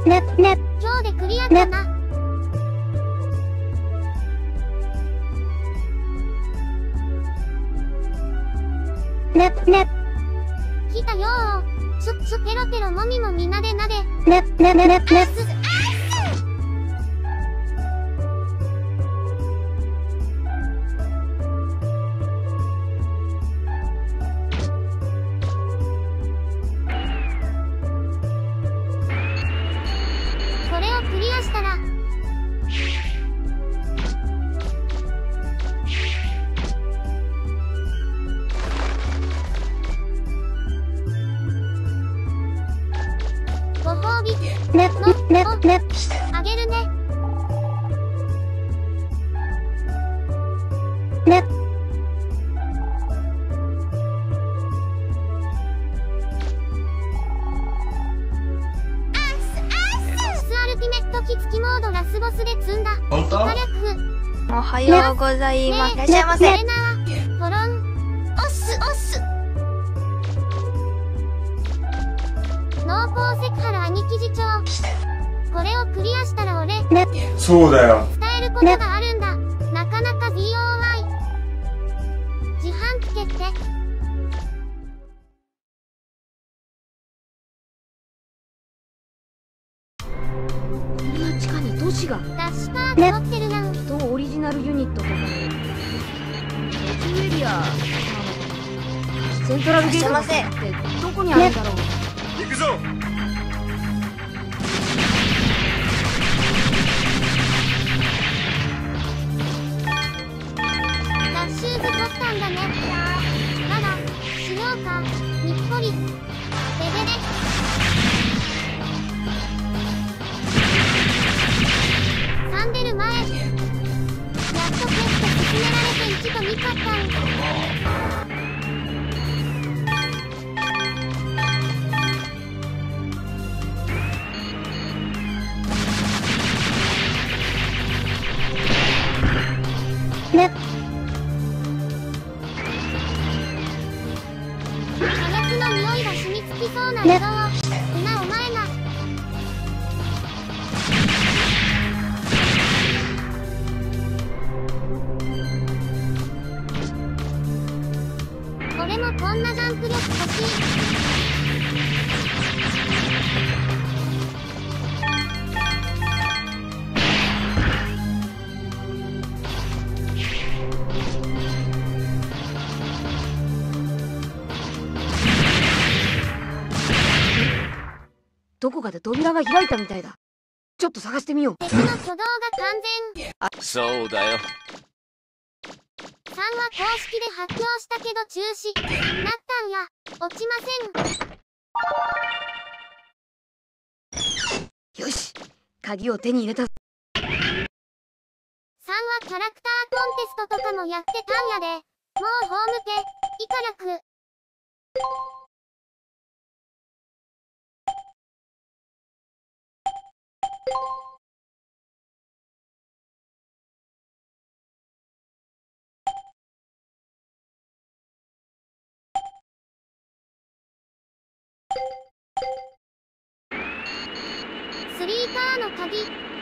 今日でクリアかな。来たよー。ペロペロもみもみなでなで。これをクリアしたらご褒美あげるね。アルティメットキツキモードラスボスで積んだ本当？ おはようございます。いらっしゃいませ。 トロンオス濃厚セクハラ兄貴次長。これをクリアしたら俺そうだよ。 伝えることがあるんだ。なかなか BOY 自販機決定。 こんな地下に都市が。 ダッシュカード持ってるやん。 人オリジナルユニットとか途中エリアなのかな。セントラルゲートってどこにあるんだろう。 行くぞ。 ダッシューズ取ったんだね。まだしようか。にっこりベベレ。サンデル前。やっとテスト進められて1と2かったん。火薬の匂いが染みつきそうな色を。今お前が俺もこんなジャンプ力欲しい。 どこかで扉が開いたみたいだ。ちょっと探してみよう。 敵の挙動が完全。 そうだよ。 3は公式で発表したけど中止なったんや。落ちません。 よし、鍵を手に入れた。 3はキャラクターコンテストとかもやってたんやで。もうホームペイカラク。スリーカーの鍵。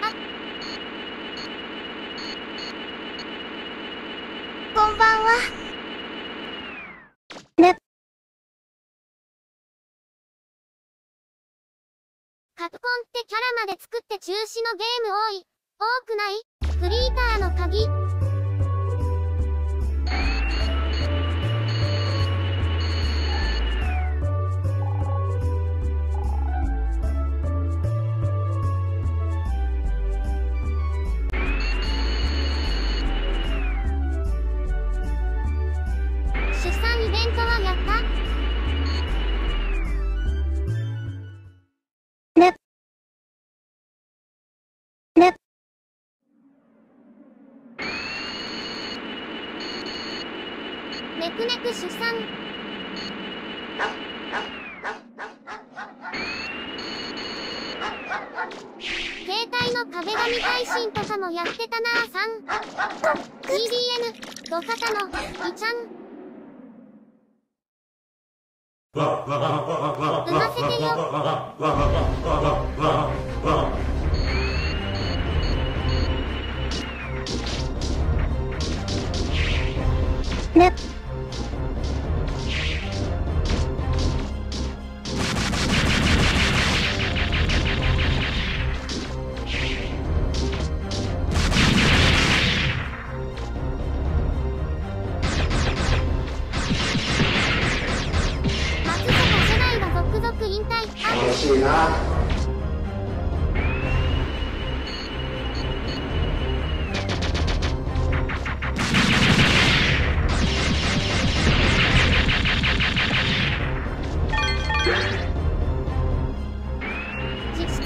こんばんは。カプコンってキャラまで作って中止のゲーム多くない？フリーターの鍵。出産イベントはやった？ネクネク出産。携帯の壁紙配信とかもやってたなあさん。TDN、土方の、いちゃん。 産ませてよ。 ね。 楽しいな。 実質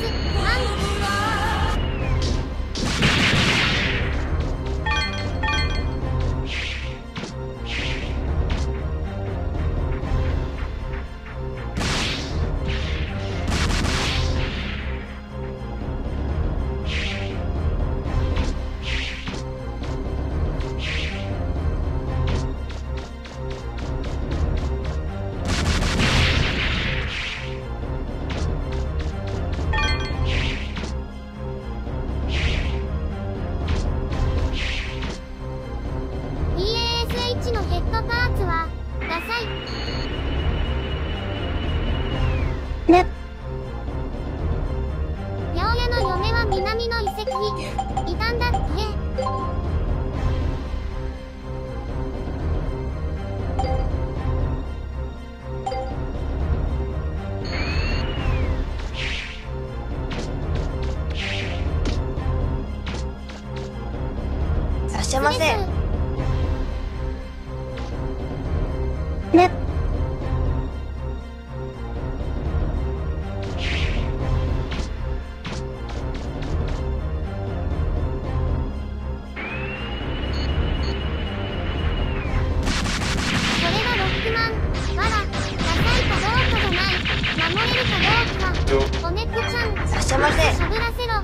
EASH のヘッドパーツはダサい。 ね。 八百屋の嫁は南の遺跡にいたんだって。 いらっしゃいませ。 ね。 これがロックマン。わら、ダサいかどうかじゃない。守れるかどうか。おねっこちゃん。 いらっしゃいませ。 しゃぶらせろ。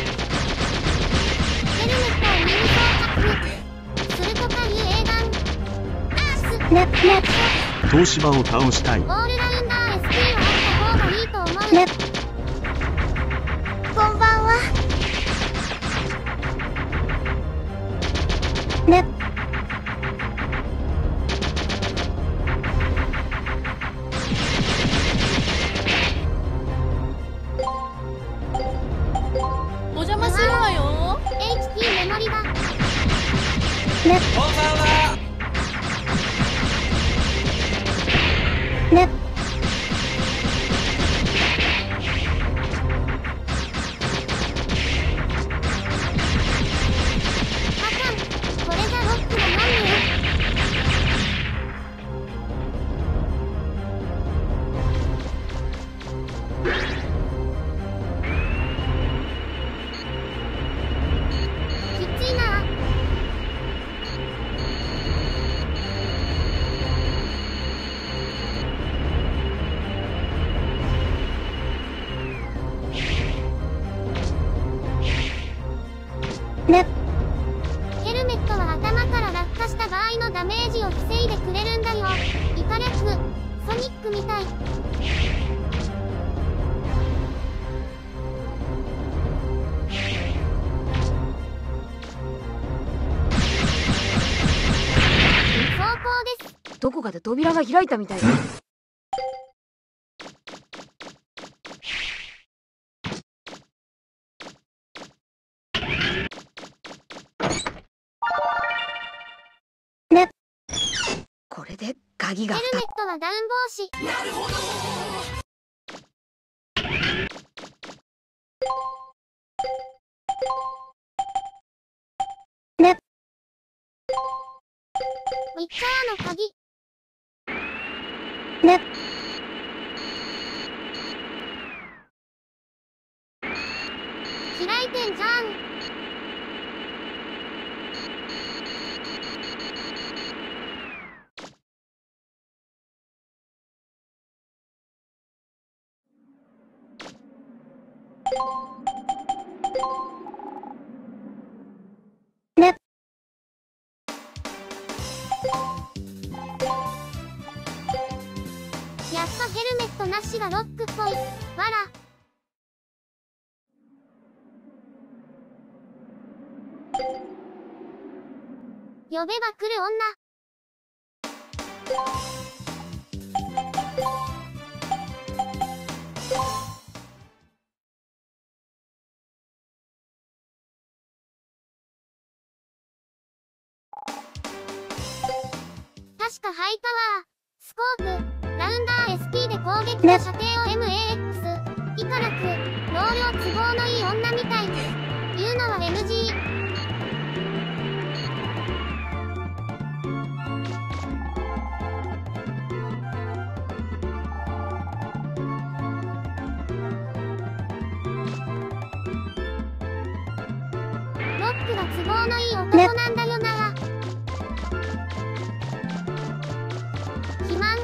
ヘルメットを耳装着。するとかいう英断。 ね。ね。 東芝を倒したい。 オールラウンダー SP はあった方がいいと思う。 ね。 こんばんは。 ね。 お邪魔するわよ。 HP メモリだ。 ね。ね。 あかん。これじゃロックのマニュきついな。 ね。 ヘルメットは頭から落下した場合のダメージを防いでくれるんだよ。イカレック、ソニックみたい。走行です。 どこかで扉が開いたみたいだ。 ね。 これで鍵がヘルメットはダウン防止。 ね。 ウィッチャーの鍵。 ね。 開いてんじゃん。 ね。 八やっぱヘルメットなしがロックっぽい。わら。呼べば来る女。確かハイパワー、スコープ、ラウンダー SP で攻撃の射程を MAX、以下なく、容量都合のいい女みたい。言うのは NG。ロックが都合のいい男なんだよな。肥満。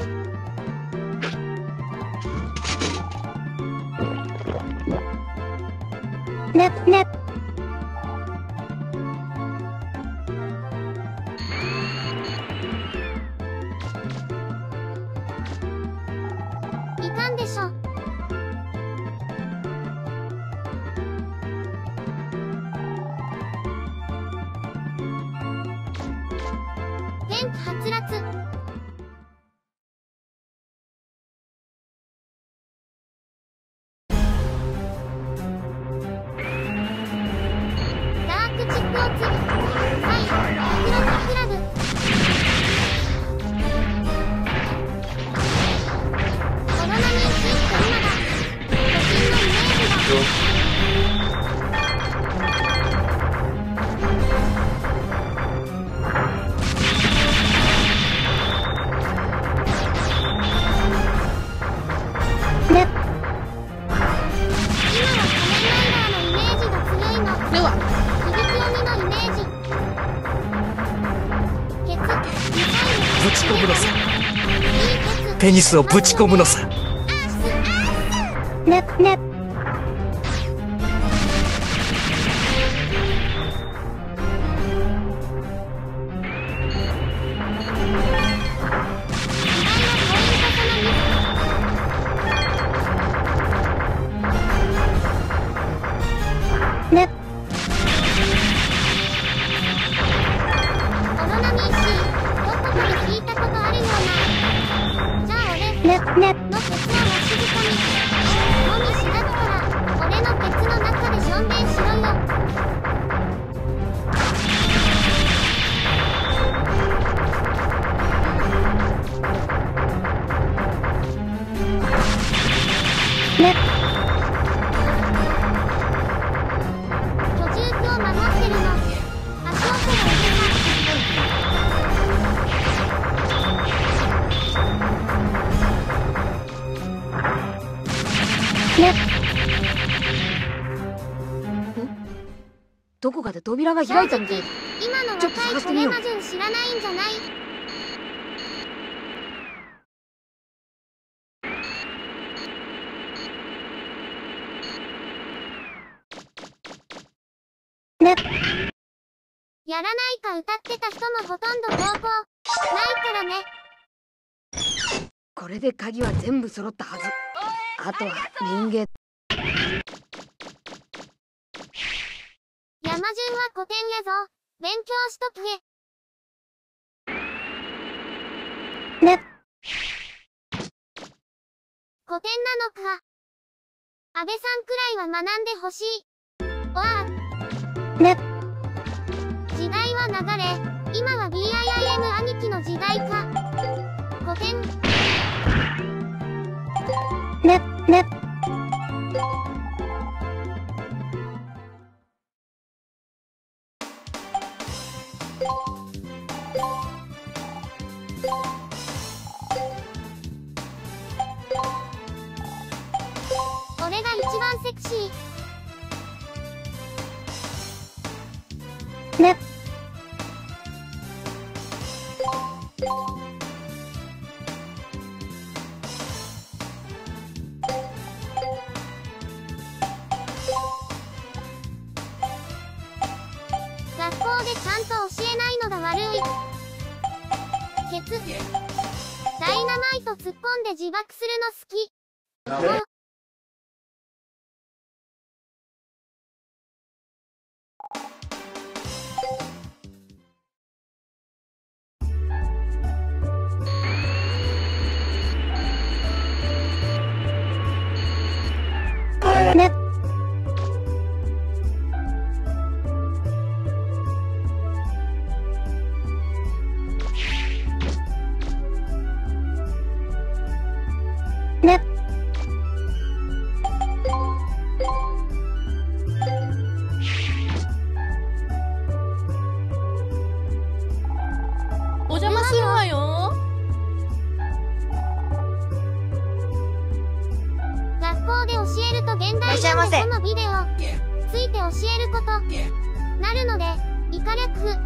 ねねいかんでしょ。天気はつらつ。ダークチップを釣る。はい、クロスクラブ。コロナについて今だ。都心のイメージが。 ね今は仮面ライダーのイメージが強いの。 では、 響き鬼のイメージ。ケツ、ミサイル。 ぶち込むのさ。 いいケツ。 ペニスをぶち込むのさ。 ねねねオロナミン C、どこかで聞いたことあるような。じゃあ俺ねねのケツをわしづかみ。もみしだったら、俺のケツの中でしょんべんしろよ。 ね居住区を守ってるの。足音がねどこかで扉が開いたみたいだ。 今のちょっと若い探してみようトレマジュン知らないんじゃない？ ねやらないか歌ってた人もほとんど投稿ないからね。 これで鍵は全部揃ったはず。あとはメインゲート。 山順は古典やぞ。勉強しとけ。 ね古典なのか。安倍さんくらいは学んでほしい。わあ。 ね時代は流れ、今は BIIM 兄貴の時代か。古典。 ねね俺が一番セクシー。 ね学校でちゃんと教えないのが悪い。ケツ。ダイナマイト突っ込んで自爆するの好き。 ね。ね。 お邪魔するわよ。 学校で教えると現代いらっしゃいませ人でこのビデオついて教えることなるので以下略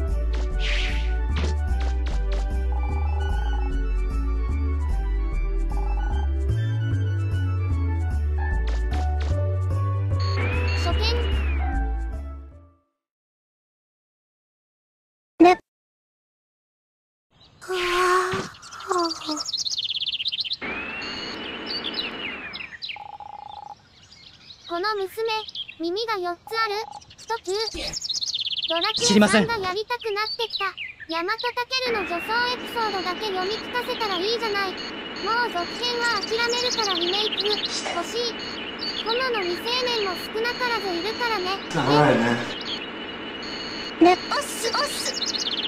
初見ね。 この娘耳が4つある太くドラキュ知りませんラさんがやりたくなってきた大和健の女装エピソードだけ読み聞かせたらいいじゃない。もう続編は諦めるからリメイク欲しい。ホモの未成年も少なからずいるからね。 長いね。 ね。 おっすおっす。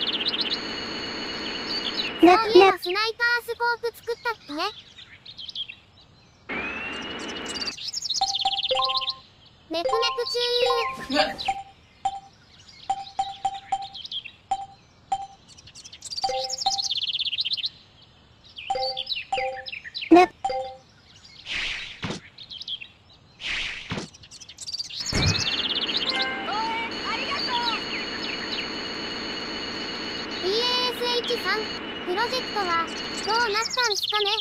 ね。ねそういえば。スナイパースコープ作ったっけね。ネクネク中ね。 BASH3 プロジェクトはどうなったんすかね。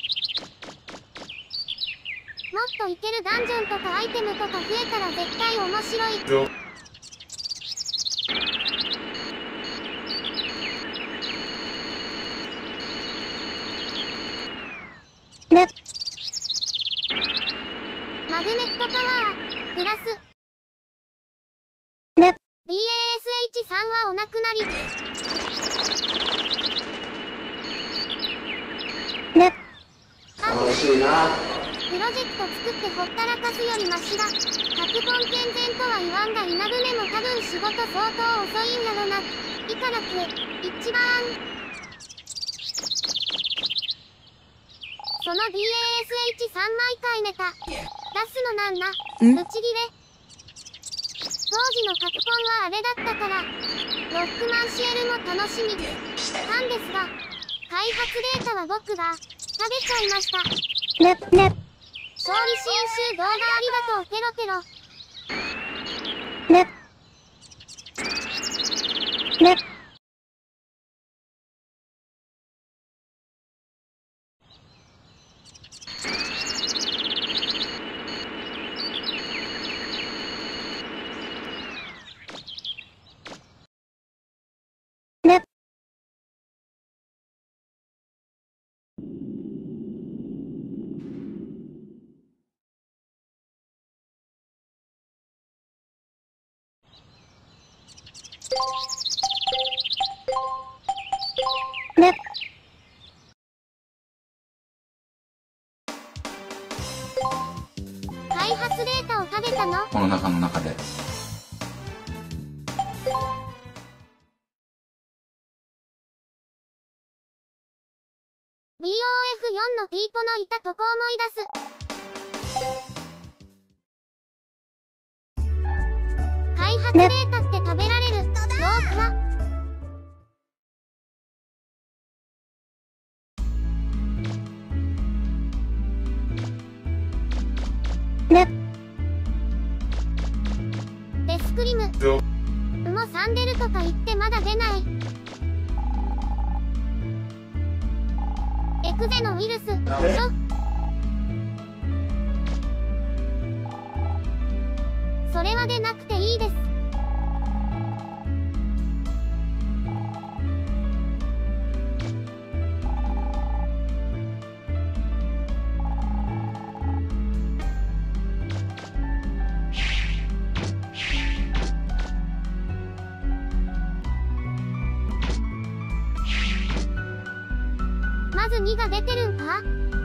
もっといけるダンジョンとかアイテムとか増えたら絶対面白い。 ね。 マグネットパワープラスね。 BASH3 はお亡くなり。 ね。 楽しいな。 プロジェクト作ってほったらかすよりマシだ。カプコン健全とは言わんが稲船も多分仕事相当遅いんやろな。いからく一番その BASH3 枚回ネタ出すのなんなブチギレ。当時のカプコンはあれだったからロックマンシエルも楽しみなんですが開発データは僕が食べちゃいました。 ね。ね。 勝利新集動画ありがとうペロペロ。 ね。ね。ね。ね。 開発データを食べたの。 この中で。 BOF4 のピーポのいたとこ思い出す。開発データって食べられる。ロークはね。 デスクリム。 よもう3出るとか言ってまだ出ない。エクゼのウイルス。それは出なくていいです。 2が出てるんか？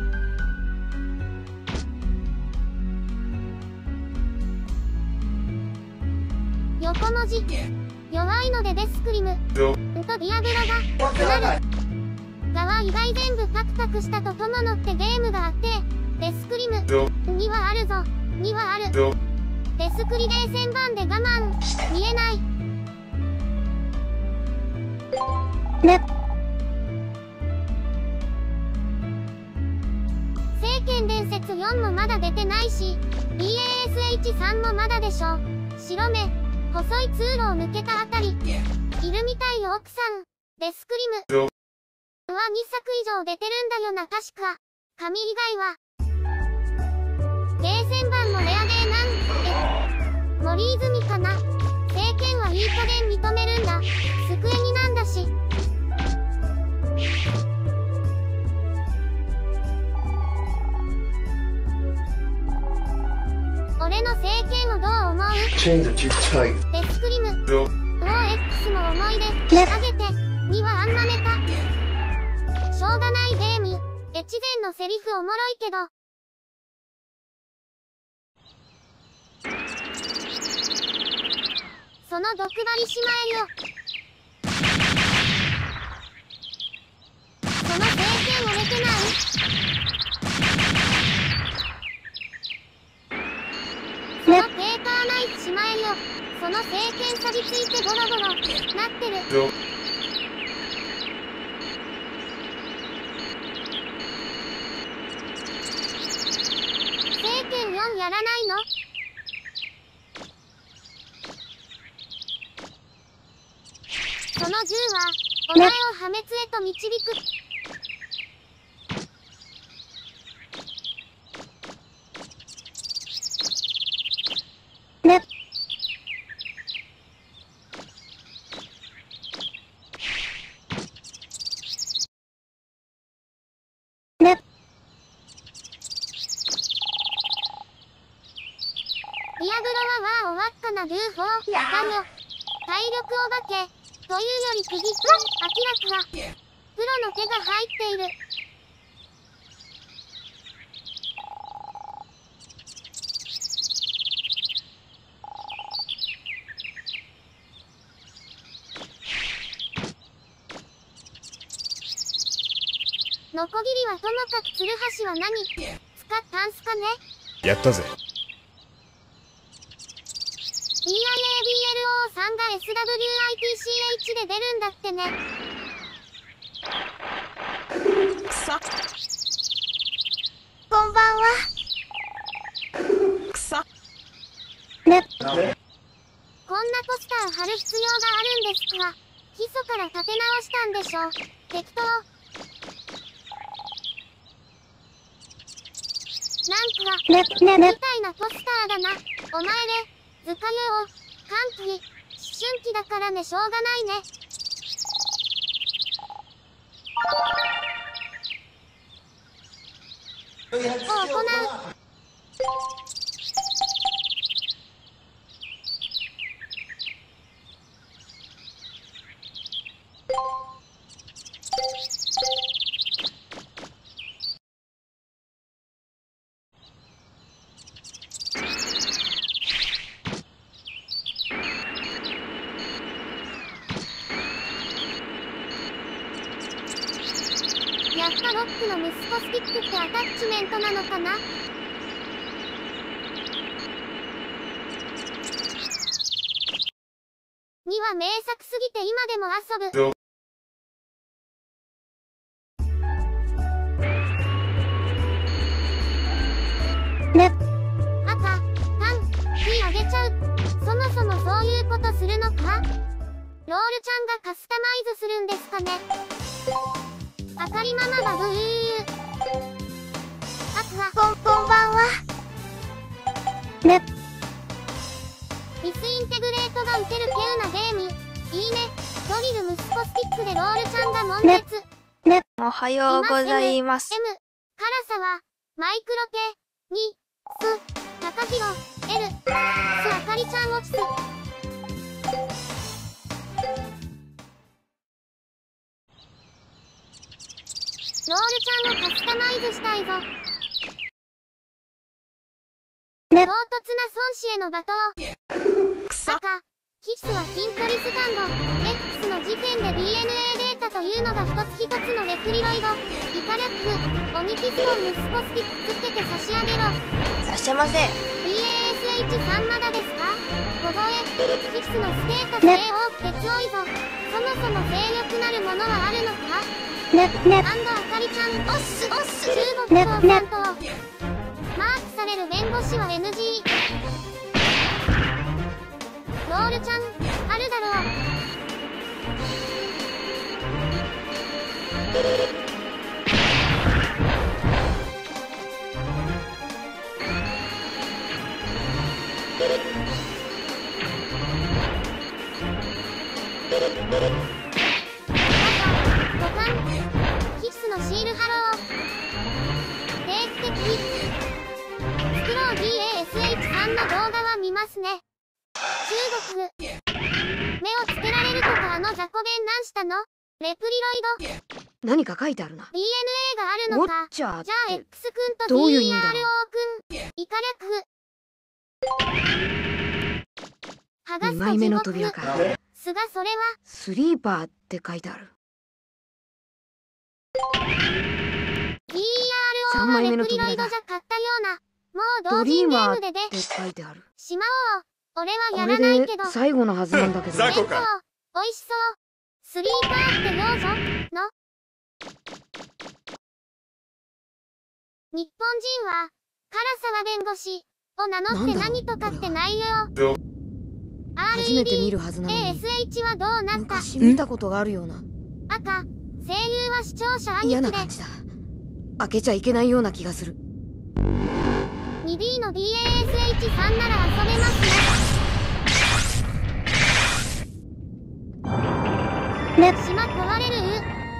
横文字。弱いのでデスクリム。とディアブロが、なる。側以外全部カクカクしたと友のってゲームがあって、デスクリム。2はあるぞ。2はある。デスクリ冷戦版で我慢。見えない。聖剣伝説4もまだ出てないし、BASH3 もまだでしょ。白目、細い通路を抜けたあたり。いるみたいよ奥さん。デスクリム。2作以上出てるんだよな確か。紙以外は。冷戦版もレアで森泉かな。聖剣はいい加減認めるんだ。机になんだし。俺の聖剣をどう思う？デスクリム。OX も思い出。あげて。2はあんなネタ。しょうがないゲーム。越前のセリフおもろいけど。その毒針しまえよ。その聖剣折れてない？そのペーパーナイフしまえよ。その聖剣錆びついてボロボロなってる。聖剣4やらないの？その銃はお前を破滅へと導く。ディアブロは終わったな。ルーフォーかよ。体力お化けというより釘。明らかはプロの手が入っている。ノコギリはともかくツルハシは何使ったんすかね？ やったぜ。 BIABLO さんが SWITCH で出るんだってね。こんばんは。こんなポスター貼る必要があるんですか？基礎から立て直したんでしょ。適当。なんかみたいなポスターだな。お前で図鑑を歓喜思春期だからね。しょうがないね。を行う。やっぱロックの息子スティックってアタッチメントなのかな？には名作すぎて今でも遊ぶ。赤、パン、火あげちゃう。そもそもそういうことするのか？ロールちゃんがカスタマイズするんですかね？あかりママバブー。こんばんは。ミスインテグレートが打てる稀有なゲーム。いいね。ドリル息子スティックでロールちゃんが悶絶。 おはようございます。 M、辛さはマイクロ系にス、高弘 L、スあかりちゃん落ちす。 ロールちゃんをカスタマイズしたいぞ。唐突な孫子への罵倒。赤、キスはキントリスタンド。X の時点で DNA データというのが一つ一つのレプリロイド。イカレック、鬼キスの息子スピックつけて差し上げろ。 差し上げませ。 BASH さんまだですか？小声、キスのステータス A 多くて強いぞ。そもそも勢力なるものはあるのか？アンドあかりちゃん、中国共産党。マークされる弁護士は NG。ロールちゃん、あるだろう。5巻、キスのシールハロー。定期的。スクロー DASH さんの動画は見ますね。中国。目をつけられるとか雑魚弁なんしたの？レプリロイド。 何か書いてあるな。 DNA があるのか。じゃあ X 君とどういう意味 DRO だろう。 君。イカ略。 2枚目の扉か。 すがそれはスリーパーって書いてある。 DRO はレプリロイドじゃ買ったような。もうド同人ゲリーマーっームでて書いてある。 しまおう。俺はやこれでらないけど。 最後のはずなんだけど。 弁当、おいしそう。スリーパーってどうぞ、の。日本人は、唐沢弁護士を名乗って何とかって内容。 初めて見るはずなのに。 ASH はどうなった？ 昔見たことがあるような。 赤、声優は視聴者兄嫌な貴で。 感じだ。開けちゃいけないような気がする。 2D の BASH さんなら遊べますね。島壊れる？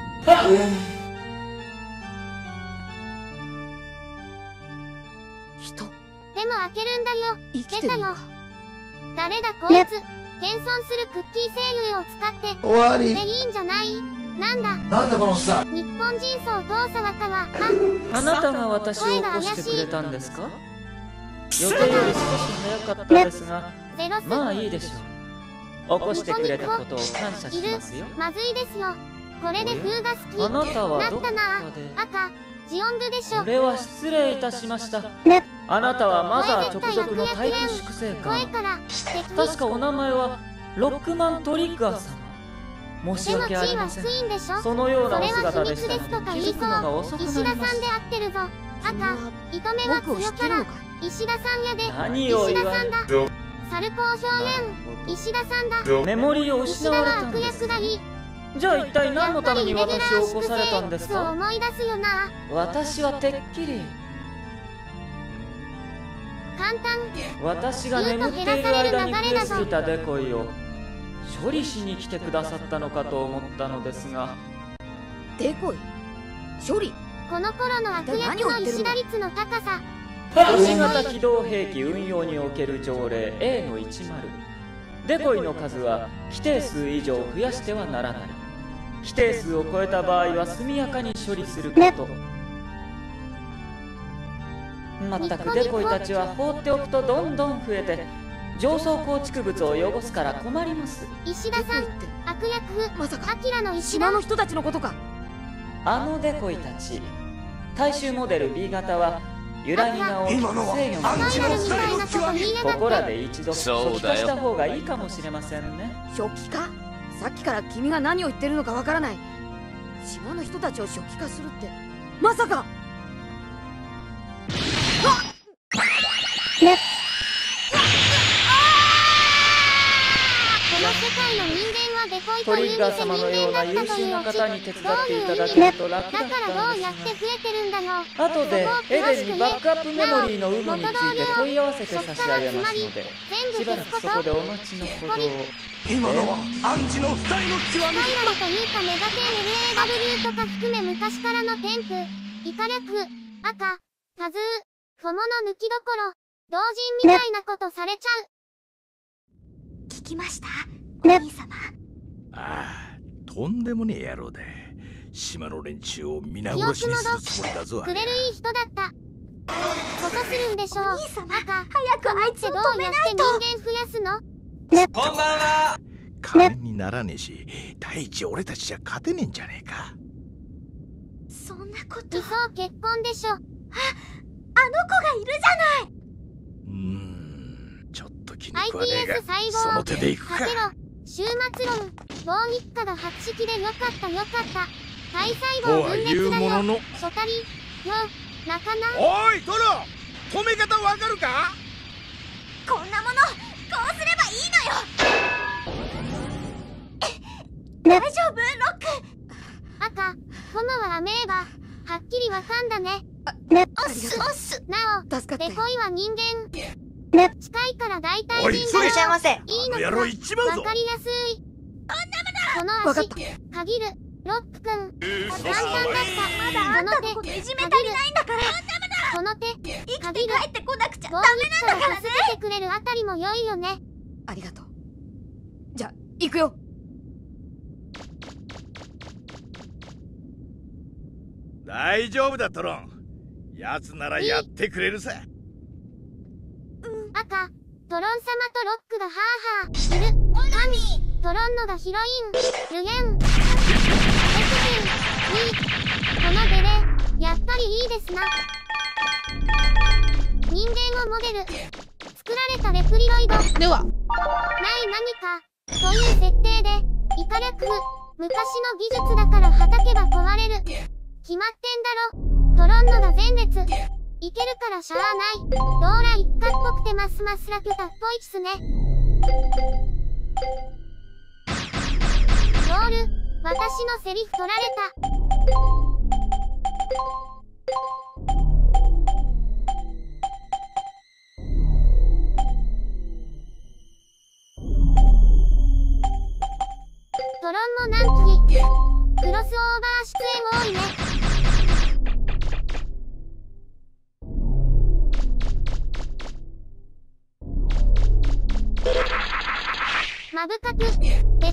人。 でも開けるんだよ。 生きてるのか。 誰だこいつ。謙遜するクッキー声優を使って終わり。 でいいんじゃない？なんだなんだこのおっさん。 日本人相当沢かは。 あなたが私を起こしてくれたんですか？予定より少し早かったですが、 ゼロス。 まあいいでしょう。起こしてくれたことを感謝しますよ。 まずいですよ。これで風が好き。 あなたはどこかで。 赤、ジオングでしょ。 それは失礼いたしました。あなたはマザー直属のタイプ粛清官。確かお名前はロックマントリッガー様。申し訳ありません。そのようなお姿でしたので気づくのが遅くなりました。 石田さんで合ってるぞ。赤、糸目は強から石田さんやで。 何を言われる。 猿高表現、石田さんだ。 メモリーを失われたんです。じゃあ一体何のために私を起こされたんですか？ 思い出すよな。 私はてっきり簡単。 私が眠っている間に増えすぎたデコイを処理しに来てくださったのかと思ったのですが。 デコイ？処理？ この頃の悪役の石田率の高さ。 都市型機動兵器運用における条例 A の10。デコイの数は規定数以上増やしてはならない。規定数を超えた場合は速やかに処理すること。まったくデコイたちは放っておくとどんどん増えて上層構築物を汚すから困ります。 石田さん、悪役、 まさかアキラの石田島の人たちのことか。 あのデコイたち。大衆モデル B 型は揺らぎが大きく制御がここらで一度初期化した方がいいかもしれませんね。 初期化？さっきから君が何を言ってるのかわからない。島の人たちを初期化するってまさか。 この世界の人間はデコイトリッガーという偽様のような優秀な方に手伝っていただけると楽だったんだからどうやってです増えてるんだろう。 が、後でエデンにバックアップメモリーの有無について問い合わせて差し上げますので、しばらくそこでお待ちのほどを。 今のは暗示の二人の極み。 ライバルというかメガテン LAW とか含め昔からの添付、イカ略、赤、タズー、フォモの抜きどころ、同人みたいなことされちゃう。 聞きましたお兄様。 ああ、とんでもねえ野郎だ。 島の連中を皆殺しにするつもりだぞ。 くれるいい人だった。ことするんでしょう。 お兄様、 赤、 早くあいつをど止うやってめないと。 人間増やすの？ こんばんは。金にならねえし、第一俺たちじゃ勝てねえんじゃねえか。 そんなこと理想結婚でしょ。 あの子がいるじゃない。 ちょっと気に食わねえ iPS が、 細その胞手でいくか。 かけろ。終末論。棒日課が発式でよかったよかった。体細胞分裂だよ。初たりよ仲間。 おいトロ、止め方わかるか？ こんなものこうすればいいのよ。大丈夫ロック？ 赤、ホモはアメーバ。はっきりわかんだね。 おっすおっす。 なお、 助かってデコイは人間。近いから大体人おい急げいらっしゃいませ。 いいのか。 あの野郎行っちまうぞ。 わかりやすい。この足、限る。ロックくん。簡単だった。 まだあんたのこといじめ足りないんだから。 この手、 生きて限る。 帰ってこなくちゃダ棒メ日課が助けてくれるあたりも良いよね。 ありがとう。じゃあ行くよ。 大丈夫だトロン。奴ならやってくれるさ。 赤、トロン様とロックがハーハーいる。神、トロンのがヒロイン、ルゲン、エクセン、いい。このデレ、やっぱりいいですな。人間をモデル、作られたレプリロイド。 では、 ない何か、という設定で、イカ略譜、昔の技術だからはたけば壊れる。決まってんだろ。トロンのが前列。いけるからしゃあない。ローラ一家っぽくてますますラピュタっぽいっすね。ロール、私のセリフ取られた。トロンも何期クロスオーバー出演多いね。マブカク、出てたっけ？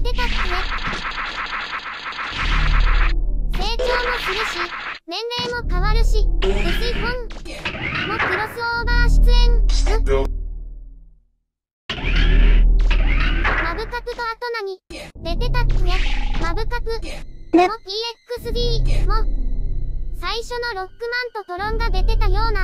成長もするし、年齢も変わるし、薄い本もクロスオーバー出演。マブカクとあと何？出てたっけ？マブカクも PXD も最初のロックマンとトロンが出てたような。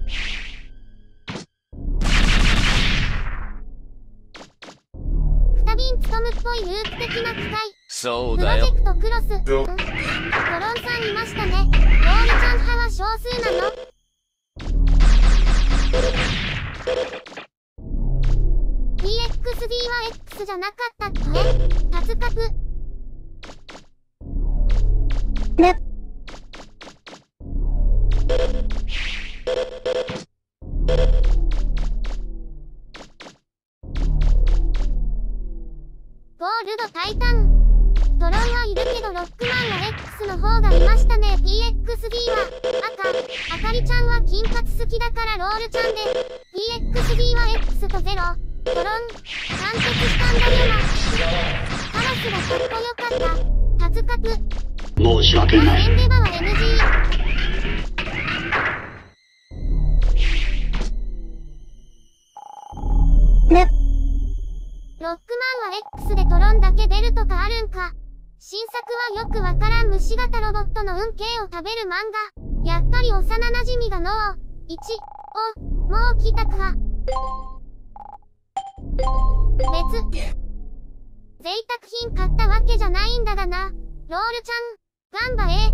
二瓶ツトムっぽいループ的な機械。 そうプロジェクトクロス。トロンさんいましたね。ロールちゃん派は少数なの？PXD は X じゃなかったっけ？タツカプ。ゴールドタイタン。トロンはいるけどロックマンは X の方がいましたね。PXD は赤。あかりちゃんは金髪好きだからロールちゃんで。PXD は X と0。トロン、完結したんだよな。カラスがかっこよかった。タツカプ。 申し訳ない。 エンデバは NG。ロックマンは X でトロンだけ出るとかあるんか。新作はよくわからん虫型ロボットの運慶を食べる漫画。やっぱり幼馴染がの1、お、もう来たか。別。贅沢品買ったわけじゃないんだがな。ロールちゃん、ガンバ A。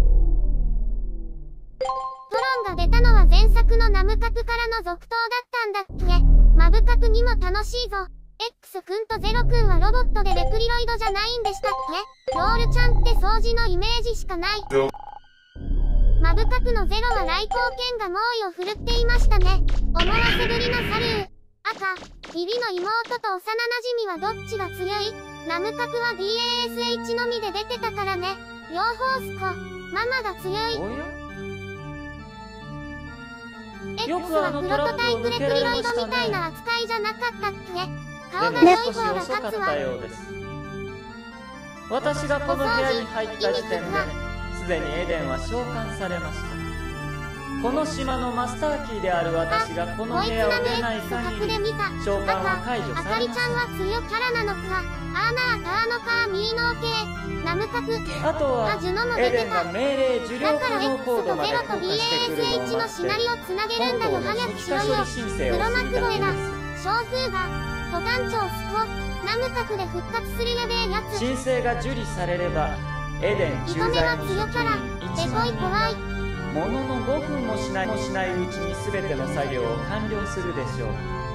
トロンが出たのは前作のナムカクからの続投だったんだっけ。マブカクにも楽しいぞ。X くんとゼロくんはロボットでレプリロイドじゃないんでしたっけ？ロールちゃんって掃除のイメージしかない。マブカクのゼロは来光剣が猛威を振るっていましたね。思わせぶりのサルー。赤、ビビの妹と幼馴染はどっちが強い？ナムカクは DASH のみで出てたからね。両方すこ。ママが強い。X はプロトタイプレプリロイドみたいな扱いじゃなかったっけ？顔が良い方が勝つわ。 私がこの部屋に入った時点ですでにエデンは召喚されました。この島のマスターキーである私がこの部屋を出ない限り召喚は解除あされません。 かりちゃんは強キャラなのか。あーなーターノカーミーノー系ナムカク。 あとはあジュノもエデン出てた。 が命令受領だから可能 X コーと0 ドまでと降下してくるのを BASH のシナリオつなげるんだよ。早くしろよ。黒幕声だ。小風がトタンチョウスコナムカクで復活するやべえやつ。 申請が受理されればエデン駐見た目が在の強キャラ 1 でこ万い怖い。 人ものの5分もしないうちに全ての作業を完了するでしょう。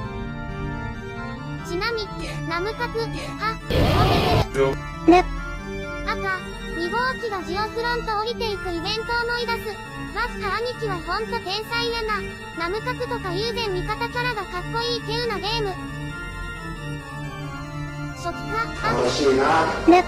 ちなみナムカクは出てる。 レ赤2号機がジオフロント降りていくイベント思い出す。マジか兄貴はほんと天才やな。ナムカクとか友禅味方キャラがかっこいい稀有なゲーム。初期化楽しいな。 レ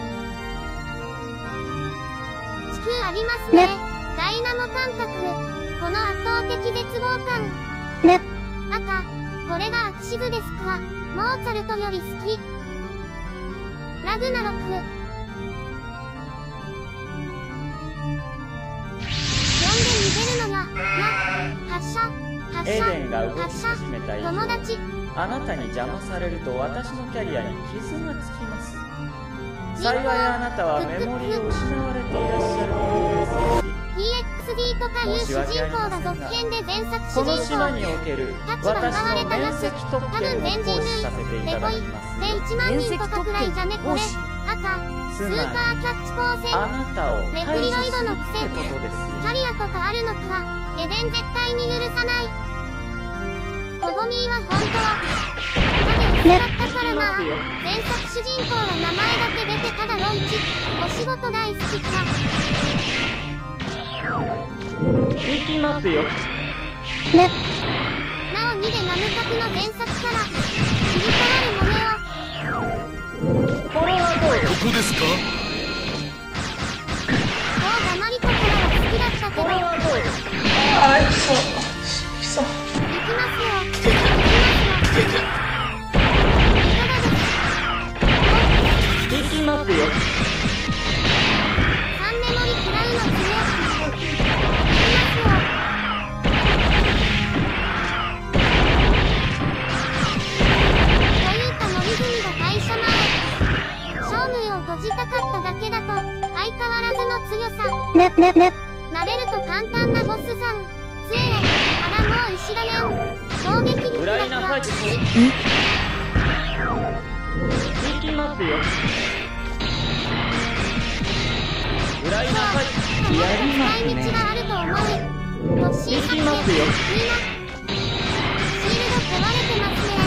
地球ありますね。ダイナモ感覚。この圧倒的絶望感。 レ赤これがアクシズですか。モーツァルトより好き。ラグナロク。呼んで逃げるのよ。発射エデンが動き始めた以上友達。 あなたに邪魔されると私のキャリアに傷がつきます。幸いあなたはメモリーを失われていらっしゃるのです。 EXD とかいう主人公が続編で前作この主人公。 島における私の面積特権を行使させていただきます。 で1万人とかくらいじゃねこれ。赤スーパーキャッチ光線。 あなたをレプリロイ排除するドのくせ。 ってことですよ。 キャリアとかあるのか。エデン絶対に許さない。コゴミーは本当は影を使ったからな。前作主人公は名前だけ出てただロイチ。お仕事大好きか。 行きますよ。 レなお2でナムカクの前作から切り替わるものを。 これはどうよ。 ここですか。 もう黙りこからは好きだったけど。 これはどうよ。 行きますよ。行きますよ。 行きますよ。 3メモリ食らうの強い。行きますよ。というか森組が会社前。正面を閉じたかっただけだと相変わらずの強さ。 レ慣れると簡単なボスさん。杖あらもう石だねん。攻撃力裏イナファイト。行きますよ。裏イナファイト。やりますね。 使い道があると思う。突進作戦。みんなシールド壊れてますね。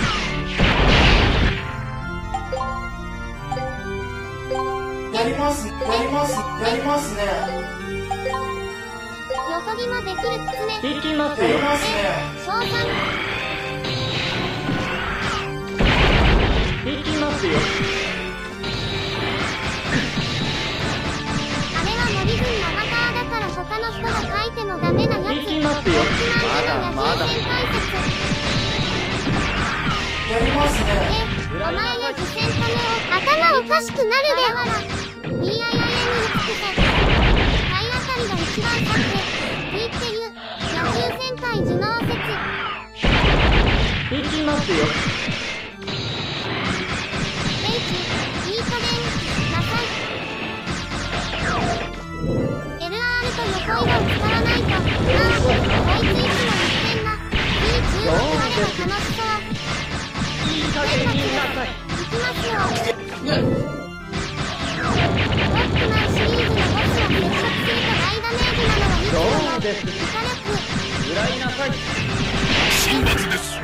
やりますね。 横木もできるキツネ。 行きますよ。 賞賛。 行きますよ。 あれは森軍アバターだから他の人が書いてもダメなやつ。 行きますよ。まだやりますね。 お前や実践ためを頭おかしくなるでわら。BIIM につけて体当たりが一番勝っていいっていう野球先輩頭脳説。 行きますよ。 いい加減なさい。LR と横移動使わないと。追いついても一点が B16 あれば楽しそう。 いい加減に言いなさい。 行きますよ。ロックマンシリーズのボスを接触すると大ダメージなのはいつものそうです。 火力。 裏イナファイト。 神罰です。 設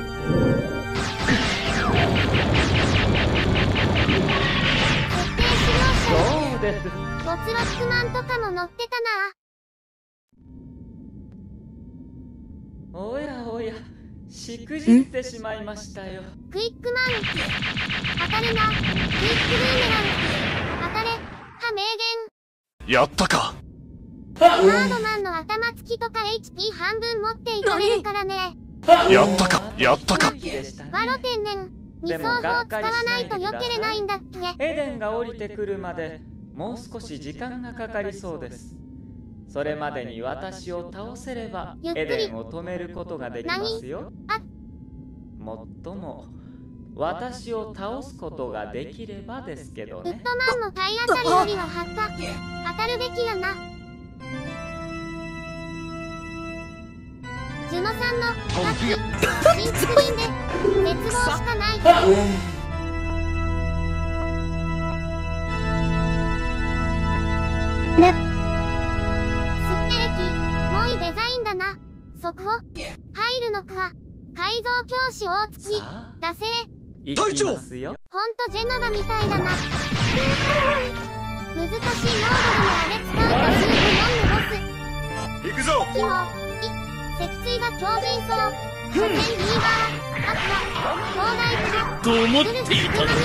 定資料集。 そうです。 ボツロックマンとかも載ってたな。 おやおや、しくじってしまいましたよ。 クイックマン。当たるな。クイックブーメラン。当たれ。は名やったか。 言。ハードマンの頭付きとか HP 半分持っていかれるからね。 やったか。やったか。 ワロ天然。二層法使わないと避けれないんだっけ。 エデンが降りてくるまでもう少し時間がかかりそうです。それまでに私を倒せればエデンを止めることができますよ。もっとも私を倒すことができればですけどウッね。 ドマンの体当たりよりは8か当たるべきやな。ジュノさんのラッキー新スクリーンで絶望しかない。もういいデザインだな。速報入るのか。改造教師大月惰性行きますよ。 ほんとジェノバみたいだな。難しいモードでもあれ使うかスープ飲むボス。 行くぞ。 キモ積水が強靭そう。初戦リーバー赤東大化と思っていたのこれが力だ。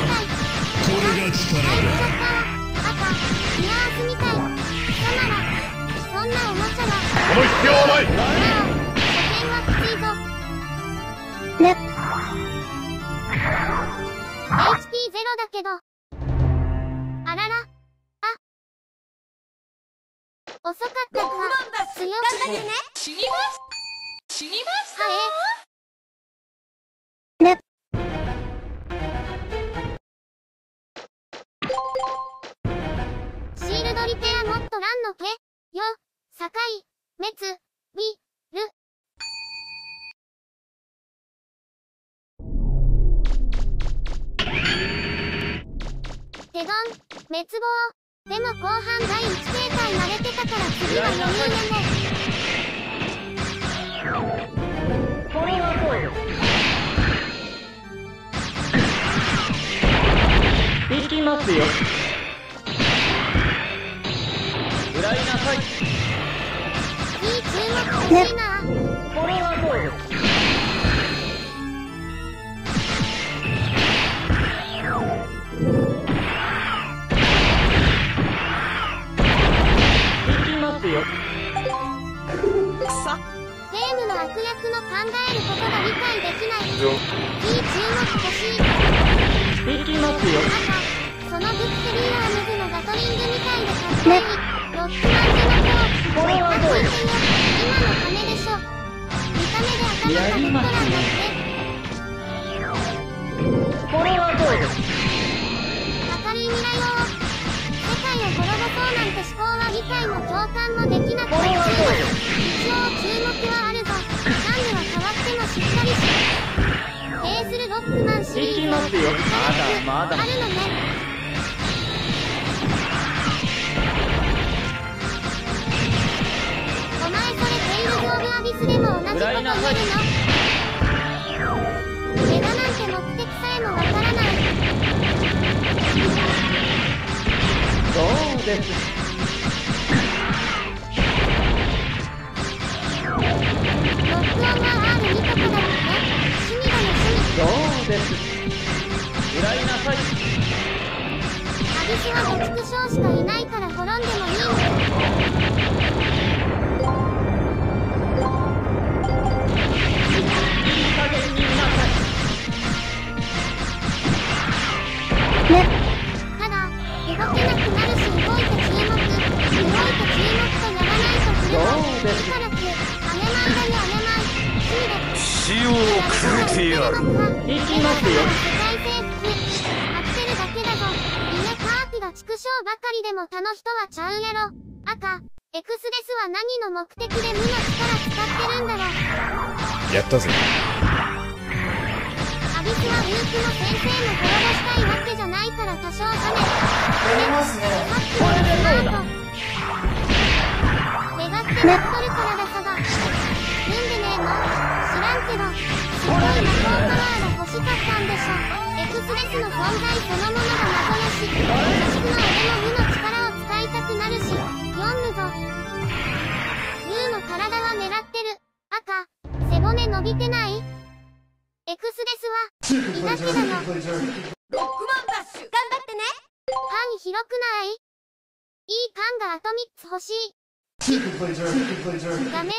赤ミラースみたい。サマラそんなおもちゃはこの必要はない。 初戦はきついぞ。HP ゼロだけど。あらら。あ。遅かったか。強くてね。死にますはシールドリペアもっとランのペよ。境滅ビル。デドン滅亡。でも後半第1形態慣れてたから次は余裕でも。 これはどうです。行きますよ。食らいなさい。 いい注目欲しいな。 これはどうです。よゲームの悪役の考えることが理解できない。いい注目欲しい。 行きますよ。 赤そのブックリーアームズのガトリングみたいでかっこいい。ロックマンズのこれはどうよ。 今の金でしょ。見た目で頭がぶっとらんだって。 これはどうです。 明るい未来を世界を滅ぼそうなんて思考は理解も共感もできなくて一応注目はあるぞ。なんでは変わってもしっかりし併するロックマンシリーズはまだあるのね。お前それテイルズ・オブ・アビスでも同じこと言えるの？メガなんて目的さえもわからない。 そうです。 ロックオンは R2 とかだもんね。趣味だの趣味。 そうです。食らいなさい。 アビスは没畜生しかいないから滅んでもいいの。 いい加減になさい。 ただ動けなくなるし動いて注目。動いて注目とやらないとくればいいからく。あげまいだよあげまい。 塩をくれてやる。 行きますよ。世界征服アクセルだけだぞ。いやパーティが畜生ばかりでも他の人はちゃうやろ。赤エクスデスは何の目的で無の力使ってるんだろ。 やったぜ。 アビスはルークの先生も滅ぼしたいわけじゃないから多少ダメ。 やりますね。 さっきのスマート願って乗っ取るからださが。なんでねえの知らんけどすごい魔法パワーが欲しかったんでしょ。エクスレスの存在そのものが謎やし、私の俺も無の力を使いたくなるし、読むぞ。ユウの体は狙ってる。赤背骨伸びてない？エクスデスは、いだけだの。ロックマンダッシュ頑張ってね。範囲広くない？いい缶があと3つ欲しい。ダメオベラ。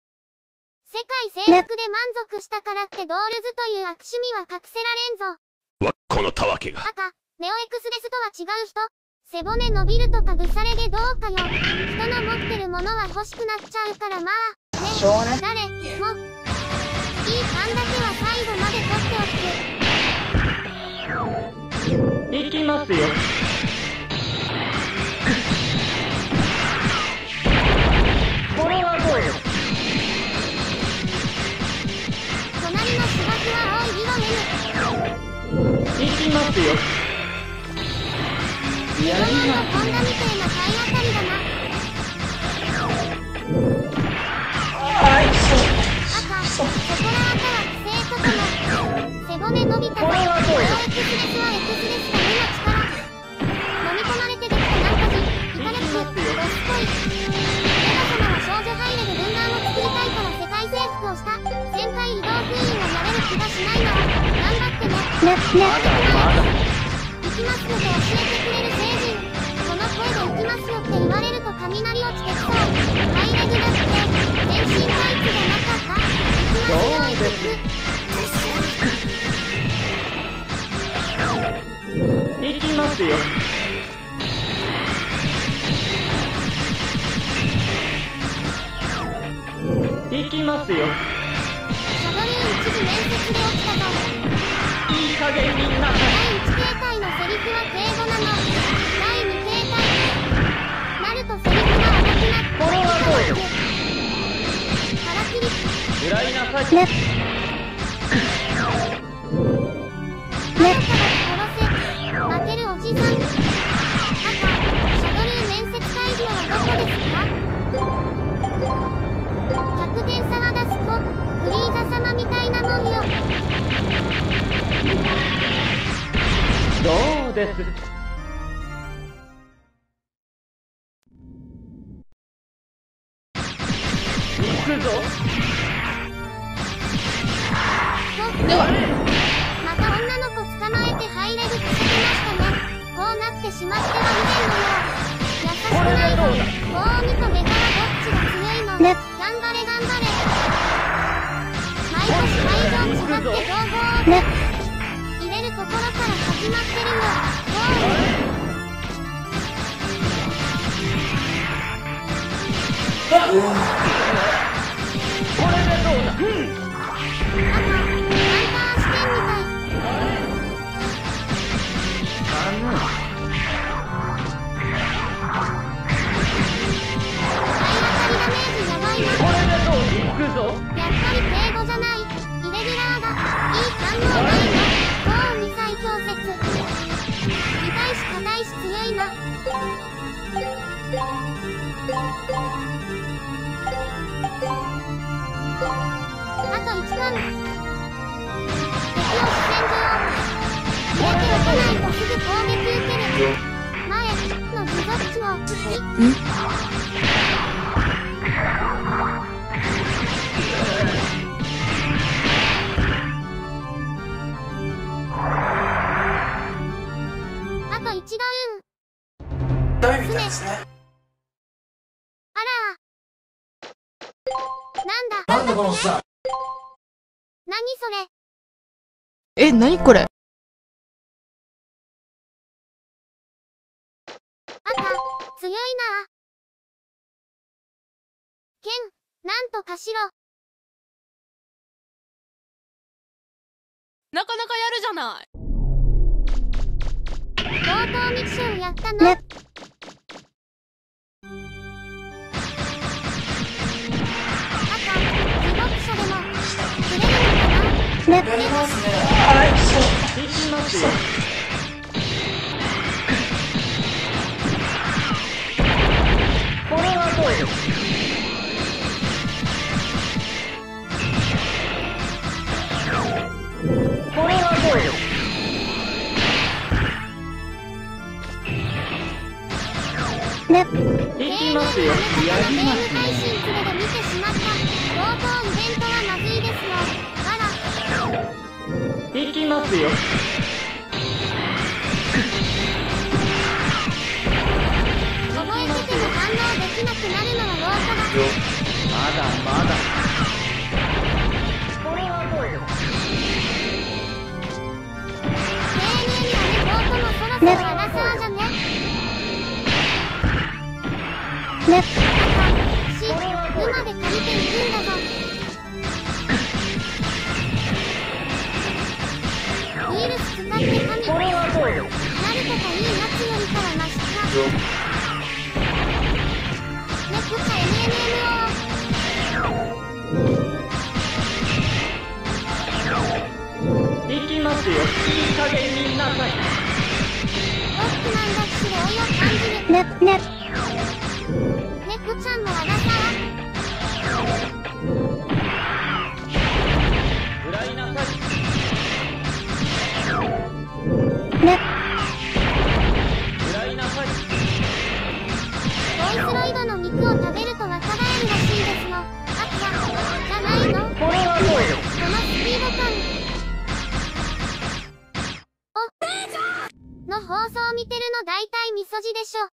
世界征服で満足したからってドールズという悪趣味は隠せられんぞ。 このたわけが。 赤、ネオエクスレスとは違う人。背骨伸びるとかぐされでどうかよ。人の持ってるものは欲しくなっちゃうからまあ、ね、誰も。いい勘だけは最後まで取っておく。 行きますよ。これはどうよ。 隣の芝生は青い色ね。 行きますよ。 日本のホンダみてえな体当たりだな。赤、ショコラ赤は規制とかも。背骨伸びたぞ。ネオエクスレスはエクスレスだ目の力。飲み込まれてできたなんかじ、イカレック、ロスコイ。メガ様は少女ハイレで分断を作りたいから世界征服をした。旋回移動封印をやれる気がしないの。頑張ってね。行きますよと教えてくれる聖人。この声で行きますよって言われると雷落ちてきそう。ハイレグだって全身タイプじゃなかった。行きますよ行きますよ。行きますよ。 シャドルーン一時面接で起きたぞ。 いい加減になさい。 第1形態のセリフは敬語なの。第2形態なるとセリフが荒くなってこれはどうよ。 腹切り食らいなさい。 誰かが殺せ。負けるおじさん。赤、シャドルー面接会場はどこですか？100点差は出す子。フリーザ様みたいなもんよ。 どうです。行くぞ。 ではまた女の子捕まえてハイレグ続けましたね。こうなってしまっては不便のよ。優しくないの。棒鬼とベタはどっちが強いの。頑張れ頑張れ。毎年会場違って情報を入れるところから始まってるよ。 これでどうだ。 赤、ハンター試験みたい。 これでどうだ。行くぞ。 やっぱり敬語じゃない。イレギュラーだ。いい反応ないの。高2歳強説。痛いし硬いし強いな。あと1分。敵を視線上。入れておかないとすぐ攻撃受ける。前の持続地を。あと1ダウン。 ダメみたいですね。 あらなんだ。 なんだこのおっさん。 何それ。 え、なにこれ。 赤、強いな。剣、なんとかしろ。 なかなかやるじゃない。 強盗ミッションやったの？赤、地獄書でもくれるのかな？ やりますね。 行きますよ。これはどうよ。これはどうよ。行きますよ。やります配信連れで見てしまった。強盗イベントはまずいですよ。あら。 行きますよ。 覚えてても反応できなくなるのは廊下だ。 まだまだ。これはどうよ。 強ストアラサーじゃね。 レ沼で借りていくんだぞ。ウイルス使って神。なるとかいいやつよりからマシか。ネクタ NMMO。 行きますよ。いい加減になさい。 ロックマンが騎士で追いを感じる。ネクちゃんもあらさ食らいなさい。食らいなさい。 ボイスロイドの肉を食べると若返るらしいですの。あったじゃないの。 これはどうよ。 このスピード感の放送見てるの大体みそじでしょ。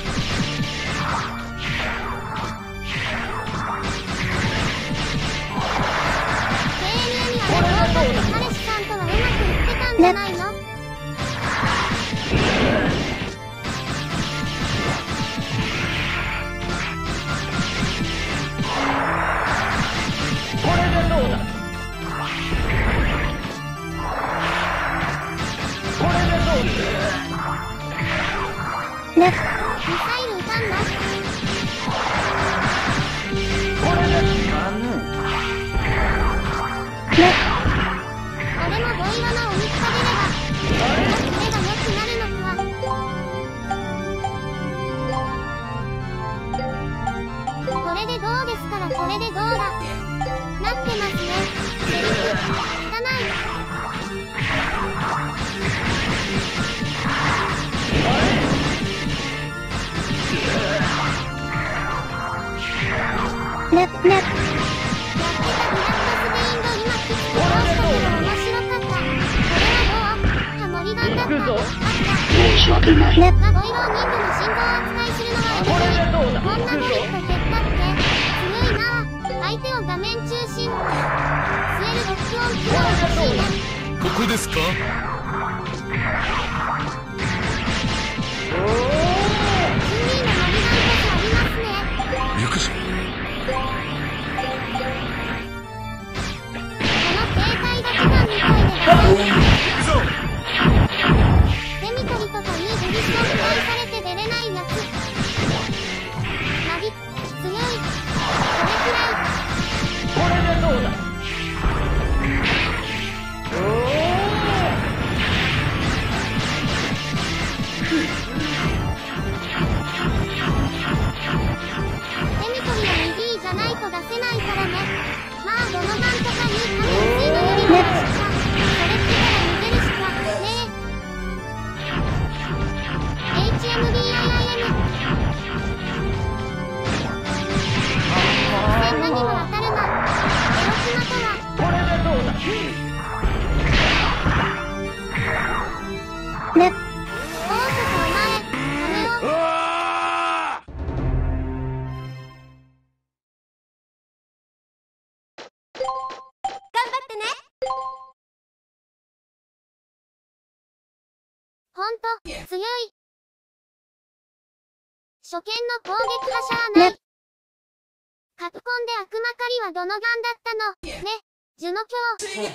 丁寧にあれどうだって彼氏さんとはうまくいってたんじゃないの。 これでどうだ。これでどうだ。 ミサイル撃たんの。 これで俺もボイロのお肉食べれば目が良くなるのか。これでどうですから。これでどうだなってますね。セリフ汚い。 レプレプやってたブラックスペインド今きつくどうしたけど面白かった。これはどう？ハモリガンだった。あった。 申し訳ない。レプまあボイロー人の心臓を扱いするのは別にこんなメリット減ったって強いな。相手を画面中心据えるロックオン機能欲しいね。 ここですか。 チンリーのノリガンこそありますね。 行くぞ。 この携帯が期間みたいでダメ。デミトリとかいいブリスト期待されて出れないやつ。ナビ強い。これくらい。 これでどうだ。 デミトリは右じゃないと出せないからね。まあどのガンとかいいカメ薄いのよりはマシか。それってから逃げるしかねえ。HMBIIM。千何も当たるな。エロスマとは。 これでどうだ。 レプおーそこお前これを。ほんと、強い。初見の攻撃はしゃあない。カプコンで悪魔狩りはどのガンだったのね、ジュノ教。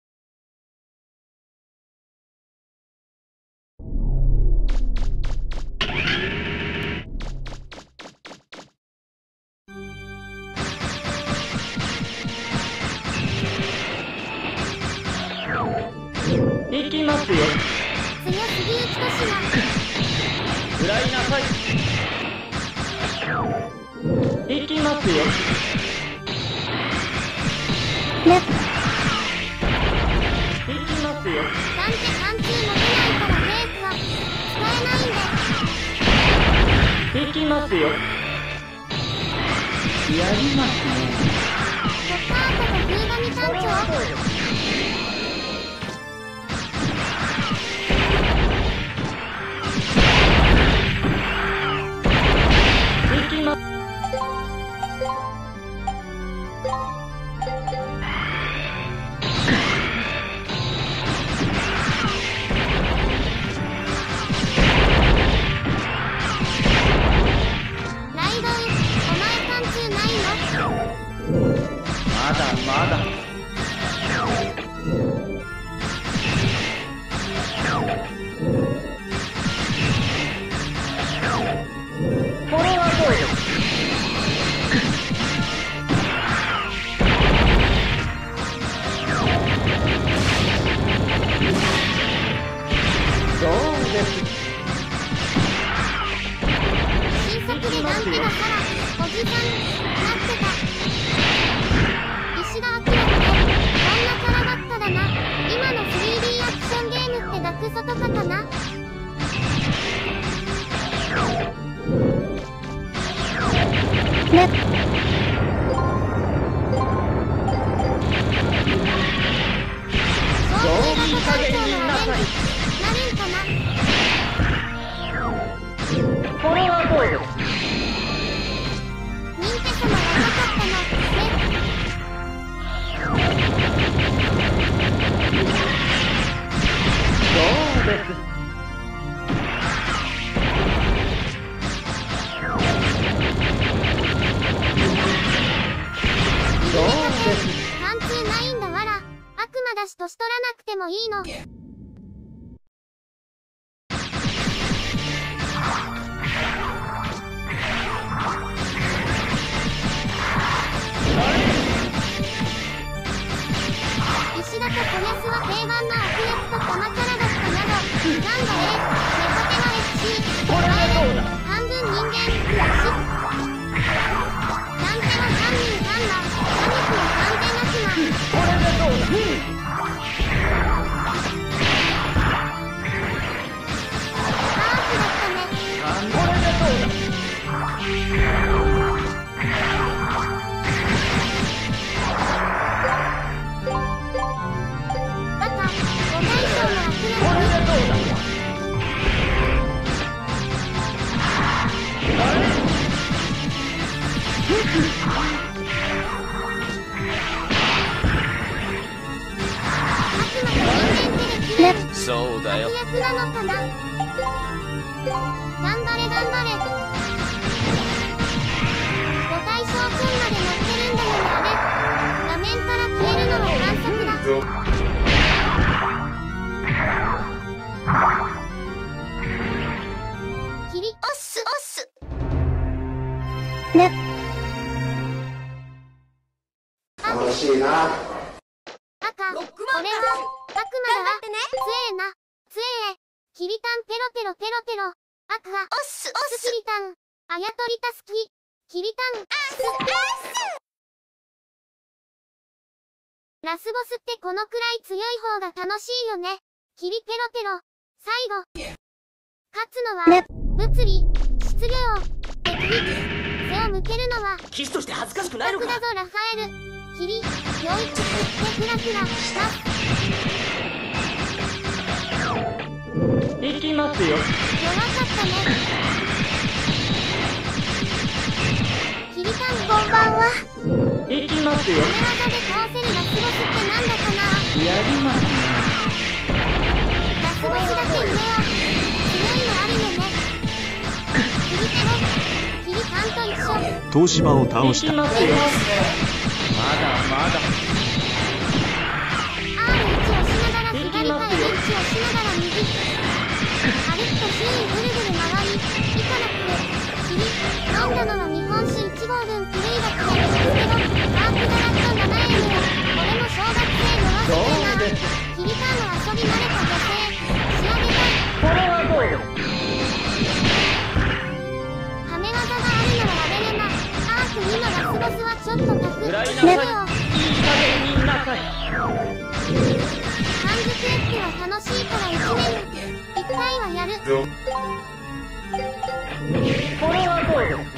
行きますよ。 強すぎ打ちとしな。 食らいなさい。行きますよ。 レプ行きますよ。 なんて貫通持てないからメイクは使えないんで。 行きますよ。やりますね。 チョッパーことフーガミ艦長。 行きます。 まだ。これはどうよ。そうです。 新作でなんてだからおじさんなってた。石田明ってこんなキャラだっただな。今の 3D アクションゲームってダクソとかかな。 ね。 そういういい加減になさい。なるんかな。 これはどうよ。 忍者様はなかったのね。 そうです。 貫通ないんだわら。悪魔だし年取らなくてもいいの。石田と小安は定番の悪役と玉キャラだったなど、なんだ猫手の FC 半分人間だし、なんての犯人なんだ。兄貴は完全悪魔。 これでどうだ。 パークだったね。 これでどうだ。 バカ、五大将の悪役。 これでどうだ。 そうだよ。 悪役なのかな。頑張れ頑張れ。五大将くんまで乗ってるんだよね。あれ画面から消えるのは反則だ。キリオスオスね。 楽しいな。 赤、これは悪魔だわ。強えな。強え。キリタンペロペロペロペロ。赤がオスオスキリタン。あやとりたすき。キリタンスラスボスってこのくらい強い方が楽しいよね。キリペロペロ。最後。勝つのは、 ね。 物理、質量、敵。背を向けるのは、 騎士として恥ずかしくないのか。 だぞラファエル。キリ、領域、テクラクラ、ナス。 行きますよ。 弱かったね。キリタンこんばんは。 行きますよ。 この技で倒せるラスボスってなんだかな。 やりますね。 ラスボスだけ上は強いのあるよね。キリペロ、キリタンと一緒。 東芝を倒行した。 きますよ。まだ。 R1 をしながら左から H をしながら右。歩くと周囲ぐるぐる回り、以下のクキリ、飲んだのは日本酒1合分古いだけで、けど、アークガラット7円よ。俺も小学生のわせてな。キリタンの遊び慣れた女性、仕上げたい。 これはどうよ。 はめ技があるならあれれな。アーク2のラスボスはちょっとタフ。 食らいなね。 さい。いい加減になさい。 半熟エッグは楽しいから1回はやる。 これはどうよ。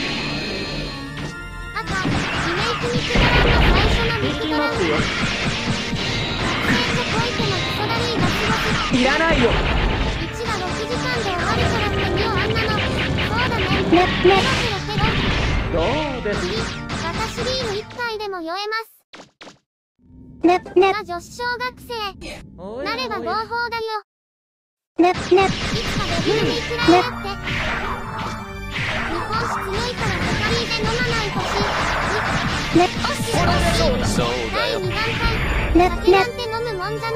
赤、リメイク肉ドランの最初の行き肉ドラン。 ますよ。 生徒こいてのクソだるいラスボス。 いらないよ。 1が6時間で終わるからってみよあんなの。そうだね。 ね。ね。 ペロペロペロ。 そうです。 キリ、私ビール1回でも酔えます。 ね。ね。 が女子小学生。 おなれば合法だよ。 ね。ね。 いつかデビルにくらいだって。日本酒強いからポカリーで飲まないとし。 そうだよ。 第2段階。酒なんて飲むもんじゃない。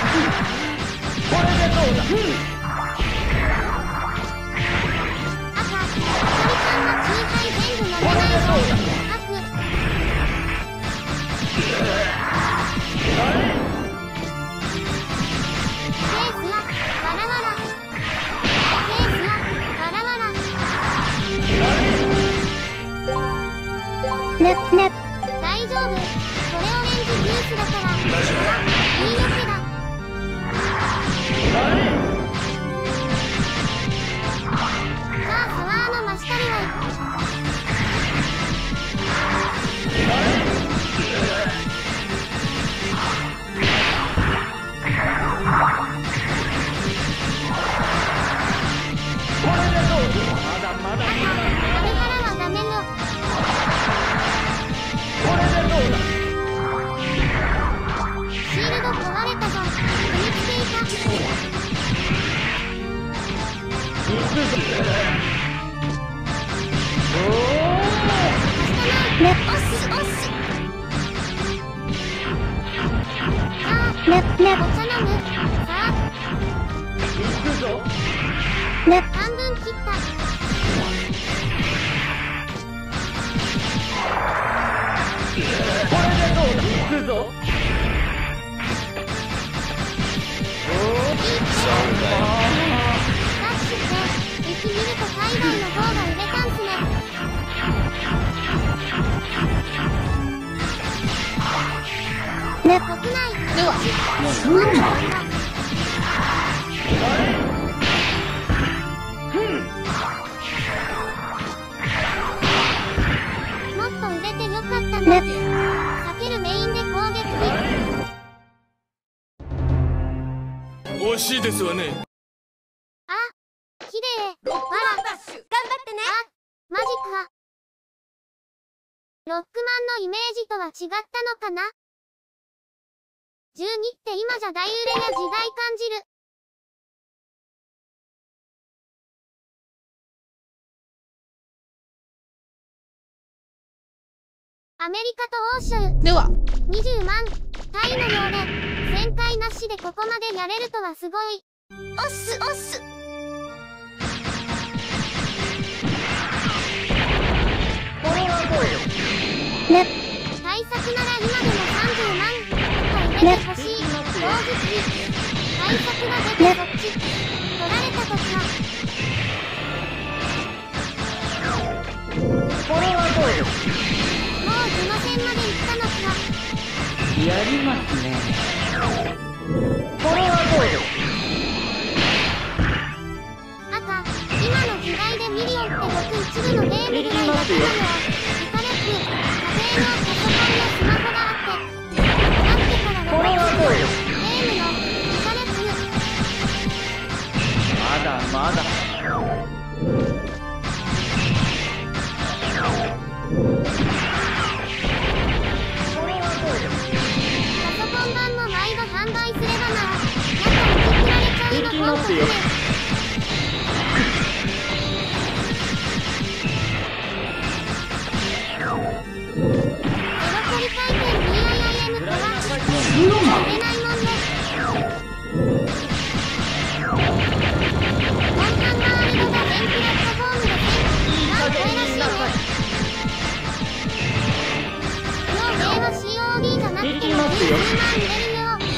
赤、ひとりちゃんのチーハイ全部飲めないぞ。赤。ケースや、わらわら。ケースや、わらわら。大丈夫。これオレンジジュースだから。いいよけだ。じゃあサワーの真下にはあれからはダメよ。シールド壊れたぞ。踏みつけいた。お茶飲む。さあ。半分切った。ダッシュって雪見ると海外の方が売れたんすね。国内もっと売れてよかったな。避けるメインで攻撃。 惜しいですわね。 あ、綺麗。わら。頑張ってね。あ、マジか。ロックマンのイメージとは違ったのかな。12って今じゃ大売れや時代感じる。アメリカと欧州では 20万タイのようで旋回なしでここまでやれるとはすごい。おっすおっす。対策なら今でも30万と入れてほしい。攻撃対策が出てそっち取られたとか。もうこの線まで行ったのか。 やりますね。 赤、今の時代でミリオンってごく一部のゲームぐらいだったのよ。イカレック、家庭のパソコンやスマホがあって、なってからはゲームのイカレック。 まだまだ。 パソコン版も毎度販売すればな、中に送られちゃうの本当に。ゼロ距離回転 BIIM とは売れないもんね。モンハンワールドが電気レッドフォームで1000万超えらしいね。両名は COD じゃなくても10万売れるようなったな。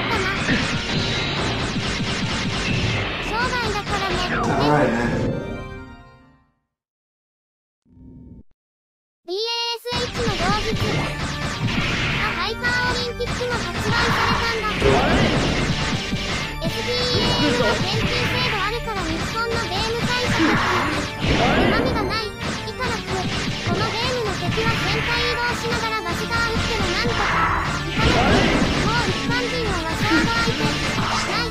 商売だからね。BASH の同日、ハイパーオリンピックも発売されたんだ。SPEAM は研究制度あるから日本のゲーム会社たちにうまみがない。イカラク、このゲームの敵は旋回移動しながらバスター打ってもなんとか。イカラク、もう一般人はワザード相手ない。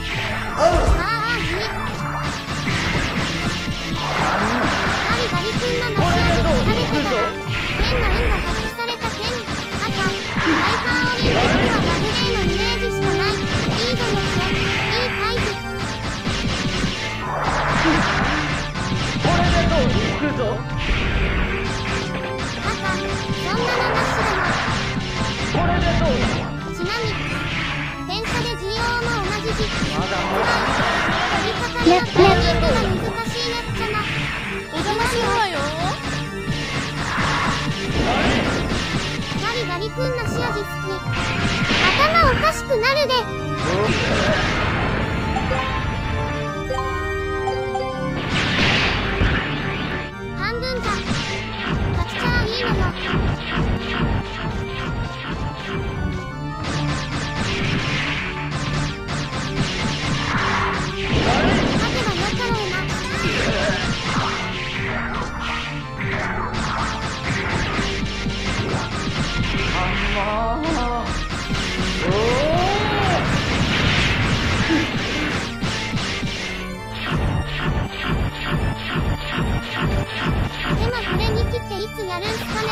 ガリガリ君ののし上げ食べてたら剣の運が発揮された剣。赤、ハイパーオリンピックはラグゲーのイメージしかない。いいぞよくいい回避。赤、そんなのなし。 くんなし味好き。頭おかしくなるで。半分じゃ勝ちちゃいいのよ。勝てばよかろうな。手も触れに切っていつやるんすかね。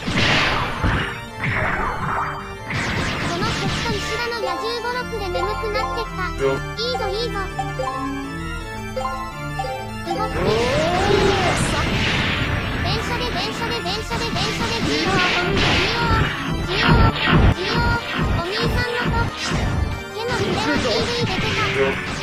この時と石田の野獣語録で眠くなってきた。いいぞいいぞ。動くね。電車で電車で電車で電車でジオお兄さんの子。手の触れは PV 出てた。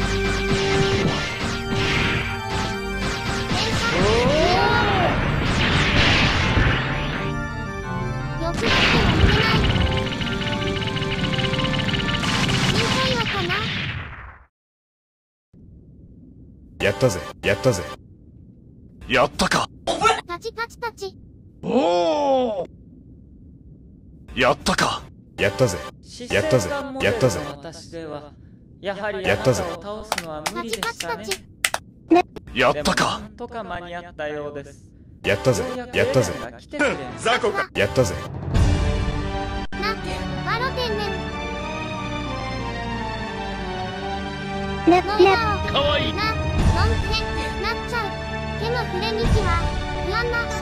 やったぜ、やったぜ。やったか。 パチパチパチ。 おお。やったか。やったぜ。やったぜ。やったぜ。 私ではやはりやったぜ。 倒すのは無理でしたね。 やったか。 なんとか間に合ったようです。 やったぜ。やったぜ。雑魚か。やったぜ。 ワロ天然。 かわいい。 ノンペなっちゃう。手の触れにきは不安な。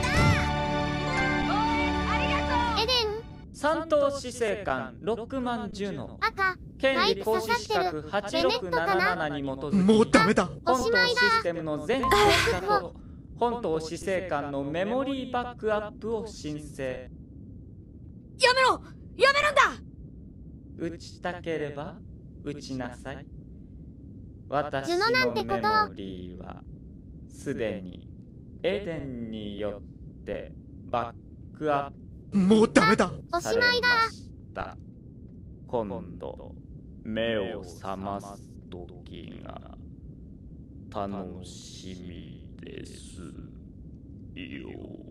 エデン三等死生観6万10の赤権利行使資格8677に基づきもうダメだ。 本島システムの全結果と本島死生観のメモリーバックアップを申請。 やめろやめるんだ。 打ちたければ打ちなさい。私ジュノなんのてことメモリーはすでにエデンによってバックアッもうダメだ。 おしまいだ。 プされました。今度目を覚ます時が楽しみですよ。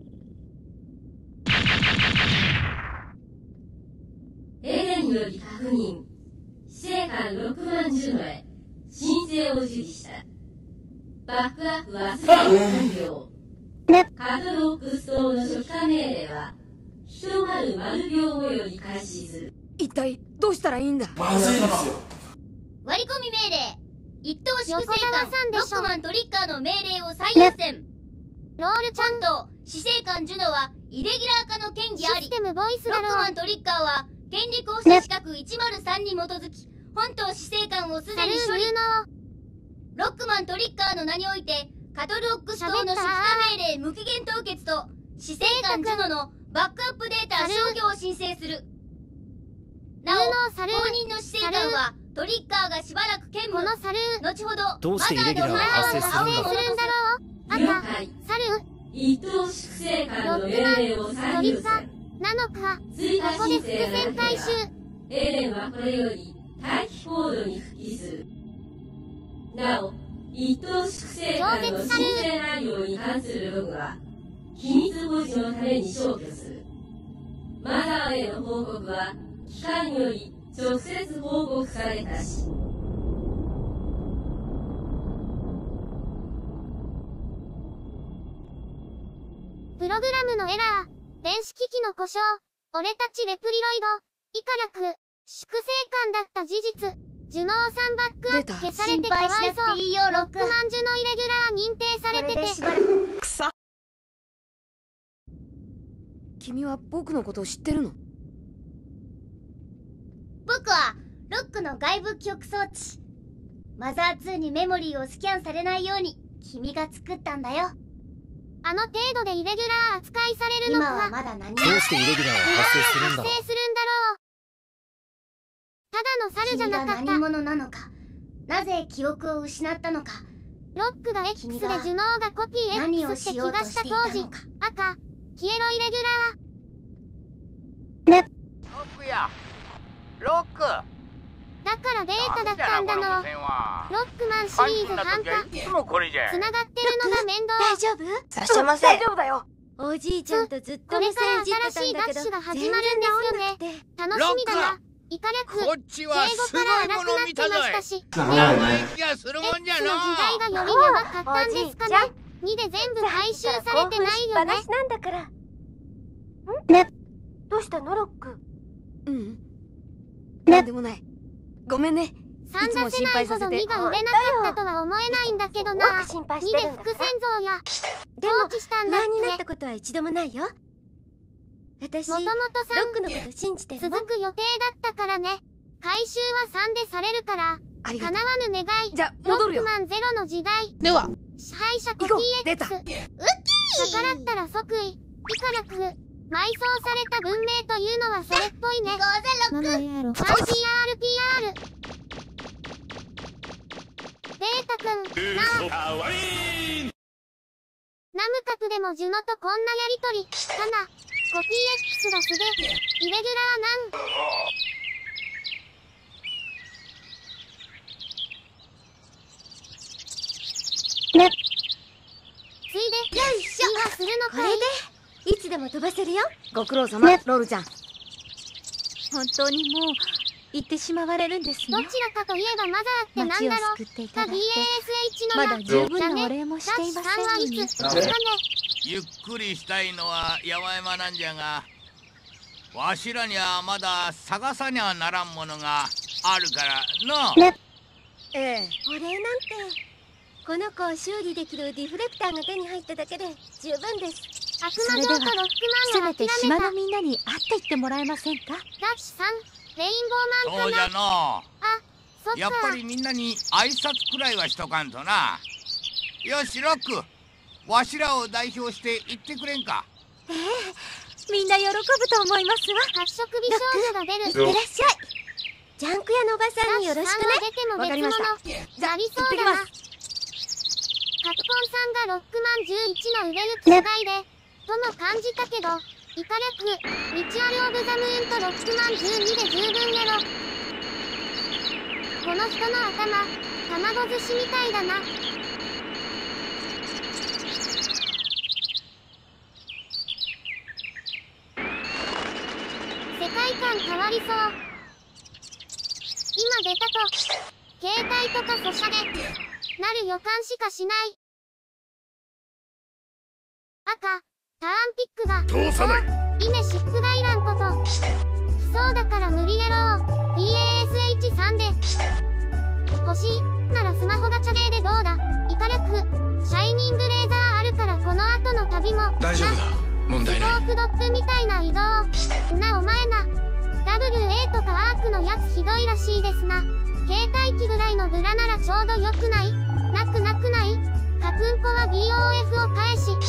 エデンより確認。死生観6万10のへ申請を受理した。バックアップはすでに完了。カトロックス島の初期化命令は100秒後より開始する。 一体どうしたらいいんだ。 割り込み命令。一等粛清官ロックマントリッカーの命令を最優先。 ロールちゃんと死生観ジュノはイレギュラー化の権利あり。 システムボイスロだろックマントリッカーは権利行使資格103に基づき本島死生観をすでに処理。ロックマントリッカーの名においてカトロックス島の初期化命令無期限凍結と死生観ジュノのバックアップデータ消去を申請する。なお、後任の死生観はトリッカーがしばらく兼務。後ほどどうしてイレギュラーが発生するんだ。 するんだろう。赤サル一等粛清官の命令を最優先なのか。 追加ここで伏申請が線回収。 エレンはこれより待機コードに復帰する。なお、一等粛清官の申請内容に関するログは機密保持のために消去する。マザーへの報告は機関より直接報告されたし。 プログラムのエラー、電子機器の故障、俺たちレプリロイド、以下略、粛清官だった事実、ジュノーさんバックアップ消されてかわいそう、ロックマンジュノイレギュラー認定されてて、 くさ。君は僕のことを知ってるの？ 僕はロックの外部記憶装置マザー2にメモリーをスキャンされないように君が作ったんだよ。 あの程度でイレギュラー扱いされるのか。 今はまだ何も。 どうしてイレギュラーは発生するんだろう。 発生するんだろう。ただの猿じゃなかった。 君が何者なのか、なぜ記憶を失ったのか。 ロックが X でジュノーがコピー X って気がした当時、赤、消えろイレギュラー。 ロック。 だからデータだったんだの。ロックマンシリーズ半端。 いつもこれじゃ。 繋がってるのが面倒。 大丈夫？ いらっしゃいませ。 大丈夫だよ。おじいちゃんとずっとこれから新しいダッシュが始まるんですよね。楽しみだな。イカ略、 こっちはすごいもの見たぞい。気がするもんじゃの。 X の時代がより長かったんですかね。2で全部回収されてないよね。 話なんだから。どうしたのロック？ なんでもない。ごめんね。 3出せないほど2が売れなかったとは思えないんだけどな。2で伏線像や放置したんだっ不安になったて。 ことは一度もないよ。私、 もともとロックのこと信じてるの。 続く予定だったからね。回収は3でされるから、叶わぬ願い。 じゃ戻るよ。 ロックマンゼロの時代。 では支配者コ行こう。 TX。 出た。 逆らったら即位。イカラク。埋葬された文明というのはそれっぽいね。 ロック。 3PR。データくん、なあ。ナムカクでもジュノとこんなやりとり。かな。コピー X がすげ。イレギュラーなん。ついで、よいしょ。はするのかい。 これでいつでも飛ばせるよ。 ご苦労様、ロールちゃん。 本当にもう行ってしまわれるんですね。 どちらかといえばマザーってなんだろう。 街を救っていただいて BASH のまだ十分なお礼もしていませんのに。 ゆっくりしたいのは山々なんじゃが、わしらにはまだ探さにゃならんものがあるからの。 ええ。 お礼なんて、この子を修理できるディフレクターが手に入っただけで十分です。 悪魔城とロックせマンが諦めた。 めて島のみんなに会っていってもらえませんか。 ダッシュさん、レインボーマンかな。 そうじゃの。 あ、そっか。 やっぱりみんなに挨拶くらいはしとかんとな。よし、ロック。わしらを代表して言ってくれんか。 みんな喜ぶと思いますわ。 褐色美少女が出る。 いってらっしゃい。ジャンク屋のおばさんによろしくね。 出ても別物。なりそうだな。カプコンさんがロックマン11の売れる機械で、とも感じたけど、イカ略、リチュアルオブザムーンとロックマン12で十分やろ。この人の頭、卵寿司みたいだな。世界観変わりそう。今出たと、携帯とかソシャで、なる予感しかしない。赤、ターンピックが、 通さない。 イメシックガイランこと。そうだから無理やろう。BASH3 で。欲しいならスマホガチャでどうだ。イカ略、シャイニングレーザーあるからこの後の旅も。 大丈夫だ。問題ない。 ストークドッグみたいな移動。なお前な。WA とかアークのやつひどいらしいですな。携帯機ぐらいのブラならちょうどよくない？なくない？カクンコは BOF を返し。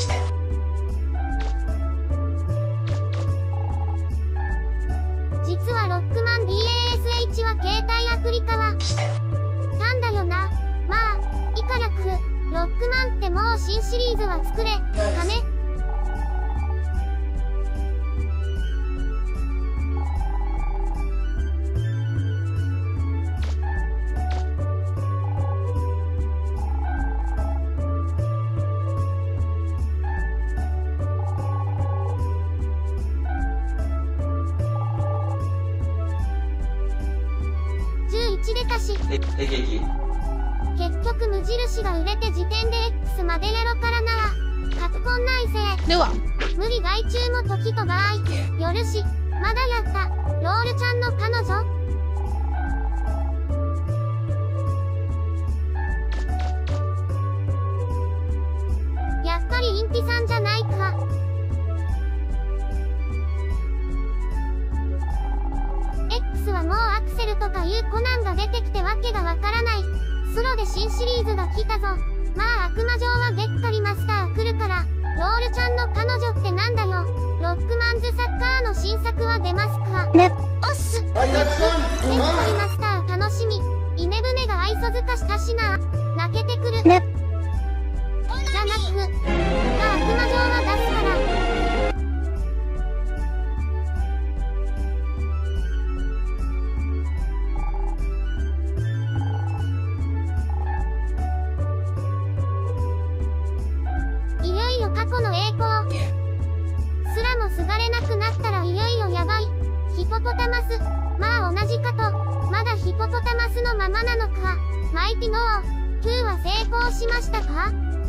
実はロックマン BASH は携帯アプリ化はなんだよな。まあ、イカ略、ロックマンってもう新シリーズは作れ、かね。11出たし。結局無印が売れて時点で X までレロからなら、カプコン内政。 では、 無理外注も時と場合、よるし、まだやった、ロールちゃんの彼女。やっぱりインピさんじゃないか。X はもうアクセルとかいうコナンが出てきてわけがわからない。スロで新シリーズが来たぞ。まあ悪魔城はげっかりマスター来るから、ロールちゃんの彼女ってなんだよ。ロックマンズサッカーの新作は出ますか。おっす。げっかりマスター楽しみ。イネブネが愛想づかしたしな。泣けてくる。じゃなく、悪魔城は出すから。 ポタマス。まあ同じかと。まだヒポポタマスのままなのか。マイティノー、Q は成功しましたか？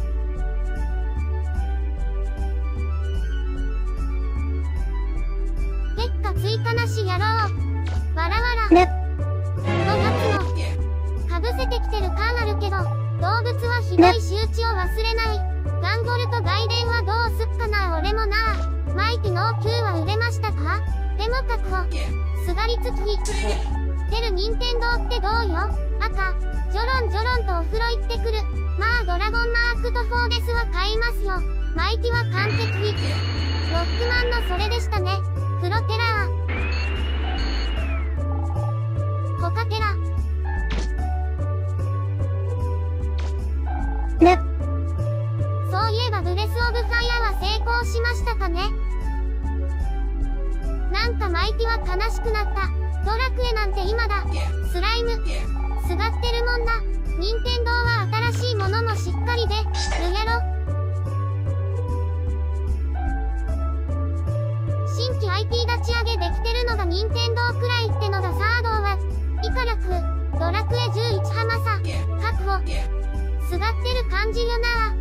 結果追加なしやろう。わらわら。5月の、かぶせてきてる感あるけど、動物はひどい仕打ちを忘れない。ガンゴルと外伝はどうすっかな俺もな。マイティノー Q は売れましたか？でも確保。すがりつき。出る任天堂ってどうよ？赤。ジョロンジョロンとお風呂行ってくる。まあドラゴンマークと4ですは買いますよ。マイティは完璧。ロックマンのそれでしたね。フロテラー。コカテラ。そういえばブレスオブファイアは成功しましたかね？なんかマイティは悲しくなった。ドラクエなんて今だ。スライム。すがってるもんな。任天堂は新しいものもしっかりで、ルゲロ。新規 IP 立ち上げできてるのが任天堂くらいってのだ。サードは、イカラク、ドラクエ11ハマサ、確保。すがってる感じよな。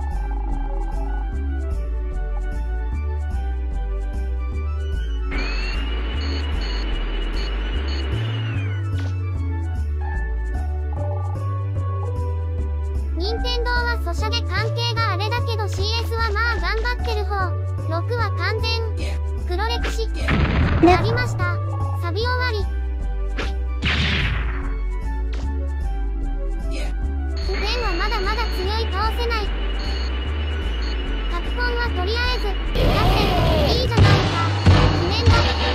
任天堂はソシャゲ関係があれだけど CS はまあ頑張ってる方。6は完全。黒歴史。やりました。サビ終わり。10はまだまだ強い倒せない。カプコンはとりあえず、だっていいじゃないか。記念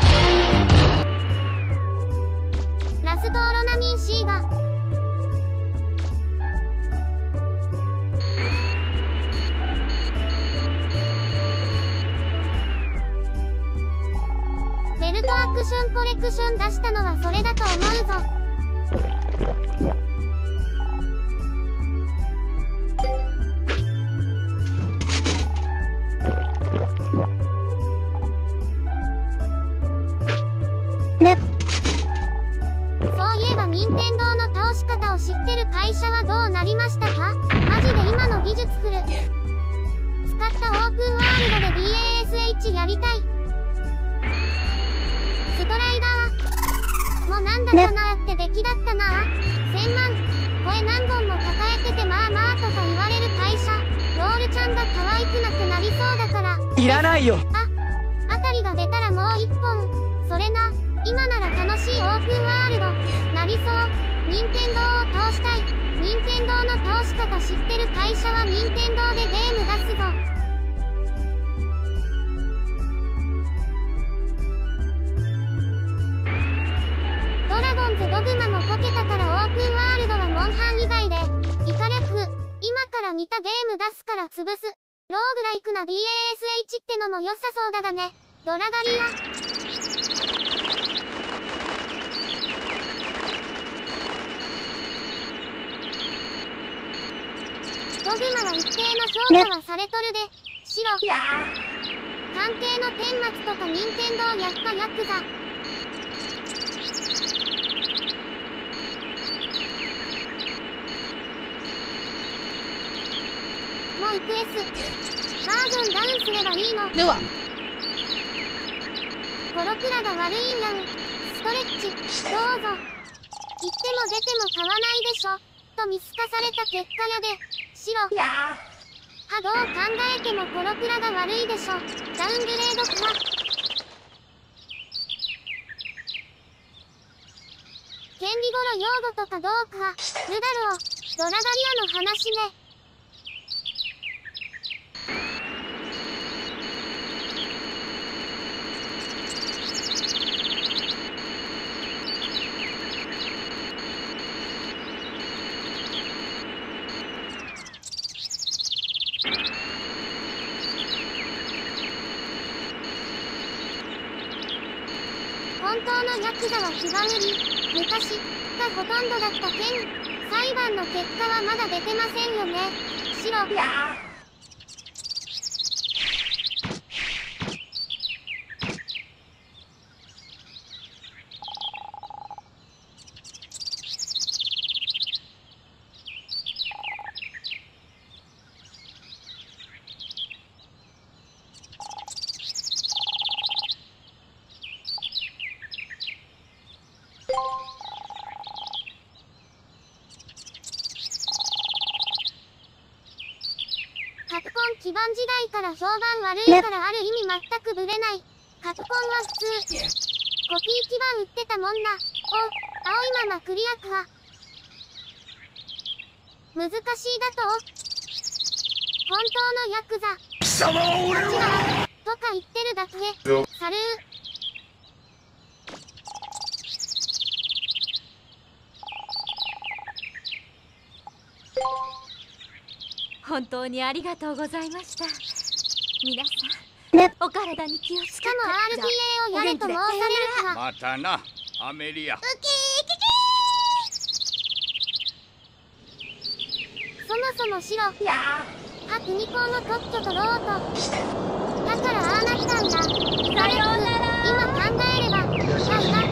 だ。ラストオロナミン C が。ベルトアクションコレクション出したのはそれだと思うぞ。そういえば任天堂の倒し方を知ってる会社はどうなりましたか？マジで今の技術フル。使ったオープンワールドで BASH やりたい。ストライダー。もうなんだかなーって出来だったなー。1000万。声何本も抱えててまあまあとか言われる会社。ロールちゃんが可愛くなくなりそうだから。 いらないよ。 あたりが出たらもう1本。それな。今なら楽しいオープンワールド。なりそう。任天堂を倒したい。任天堂の倒し方知ってる会社は任天堂でゲーム出すぞ。ドラゴンズドグマもこけたからオープンワールドはモンハン以外で、イカレフ、今から似たゲーム出すから潰す。ローグライクな BASH ってのも良さそうだがね。ドラガリア。ドグマは一定の評価はされとるで。白。関係の顛末とか任天堂やったヤクザ。もう行く S。バージョンダウンすればいいの。では。コロクラが悪いんやん。ストレッチ、どうぞ。行っても出ても買わないでしょ。と見透かされた結果やで。白。はどう考えてもコロクラが悪いでしょ。ダウングレードか。権利頃用語とかどうか。ルダルを、ドラガリアの話ね。本当のヤクザは気が無理。昔がほとんどだった件。裁判の結果はまだ出てませんよね。白。 基盤時代から評判悪いからある意味全くブレない。カプコンは普通。コピー基盤売ってたもんな。お、青いままクリアか。難しいだと本当のヤクザ。貴様は俺はとか言ってるだけ。サルー。 本当にありがとうございました。皆さん、お体に気をつけて。 しかも RTA をやれと申されるか。 またな、アメリア。 ウキーキキー。そもそも白。ハクニコの特許取ろうと。だからああなったんだ。さようなら。今考えれば、はいな。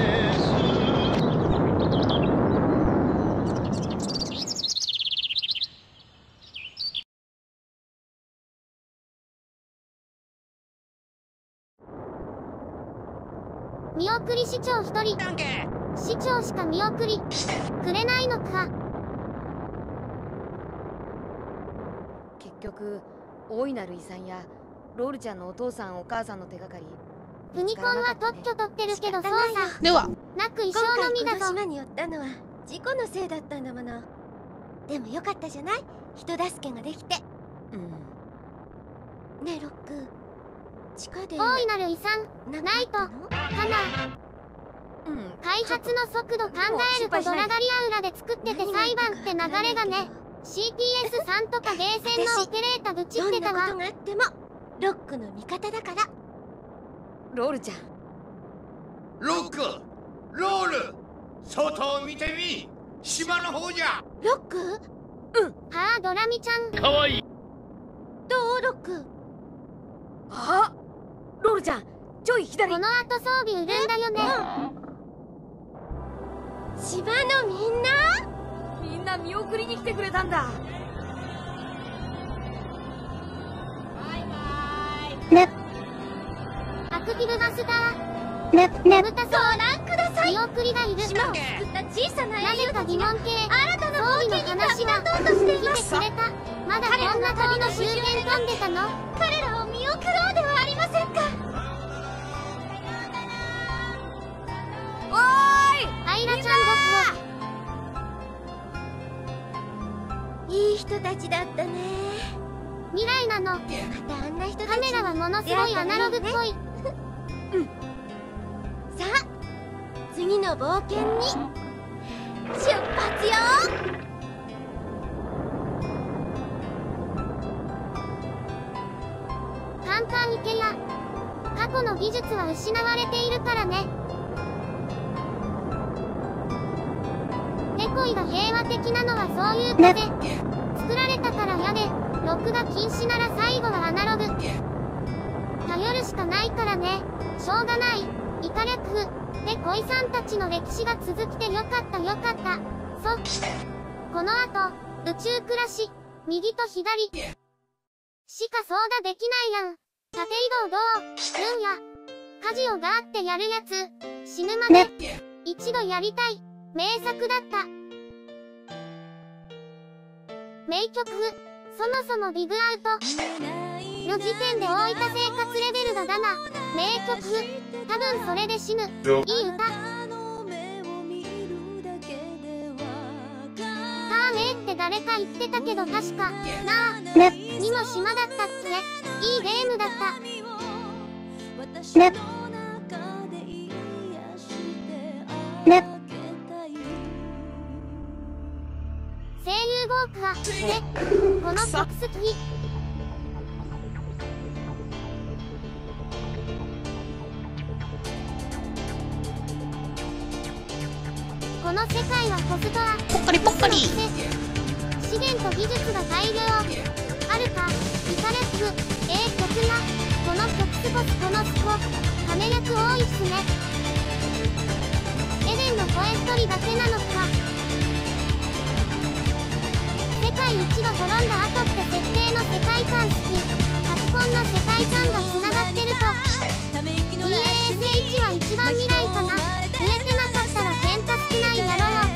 見送り市長一人。市長しか見送りくれないのか。 結局大いなる遺産やロールちゃんのお父さんお母さんの手がかり。 ユニコーンは特許取ってるけど操作ではなく一生のみだぞ。 今回この島に寄ったのは事故のせいだったんだもの。でもよかったじゃない、人助けができて。ねえロック、地下で大いなる遺産ないとかな。開発の速度考えるとドラガリアウラで作ってて裁判って流れがね。CTS3 とかゲーセンのオペレーター愚痴ってたわ。 どんなことがあってもロックの味方だから。 ロールちゃん。 ロック、ロール、外を見てみ。島の方じゃ。 ロック？ はあ、ドラミちゃん。 かわいい。 どうロック？ あ、ロールちゃん、ちょい左。 この後装備売るんだよね。 島のみんな見送りに来てくれたんだ。 アクティブバスター。ねぶたそう。 ご覧ください。 見送りがいる。 島を救った小さななぜか疑問系新たな冒険に話が立とうとしていま来す。 てくれた。まだこんな旅の終点飛んでたの。 彼らを見送ろうではありませんか。 おーい、 アイラちゃんごっいい人たちだったね。 未来なの。 またあんな人たちカメラはものすごいアナログっぽい。 さあ次の冒険に出発よ。 簡単いけや。過去の技術は失われているからね。デコイが平和的なのはそういう風。作られたからやで、録画禁止なら最後はアナログ。頼るしかないからね。しょうがない。イカ略譜で恋さんたちの歴史が続きてよかったよかった。この後、宇宙暮らし、右と左。しかそうだできないやん。縦移動どう？や。家事をガーってやるやつ。死ぬまで。一度やりたい。名作だった。名曲。そもそもビブアウトの時点で大分生活レベルがだな。名曲。多分それで死ぬ。いい歌。ターメーって誰か言ってたけど確か。なあ。にも島だったっけ？いいゲームだった。声優豪華で、この曲好き。この世界はコストア。 ぽっかりぽっかり。 資源と技術が大量。あるか、イカレック、曲が、この曲スポスこのスポ、金略多いっすね。エデンの声一人だけなのか。世界一度滅んだ後って設定の世界観好き。パソコンの世界観が繋がってると。EASH は一番未来かな。売れてなかったら喧嘩少ないやろよ。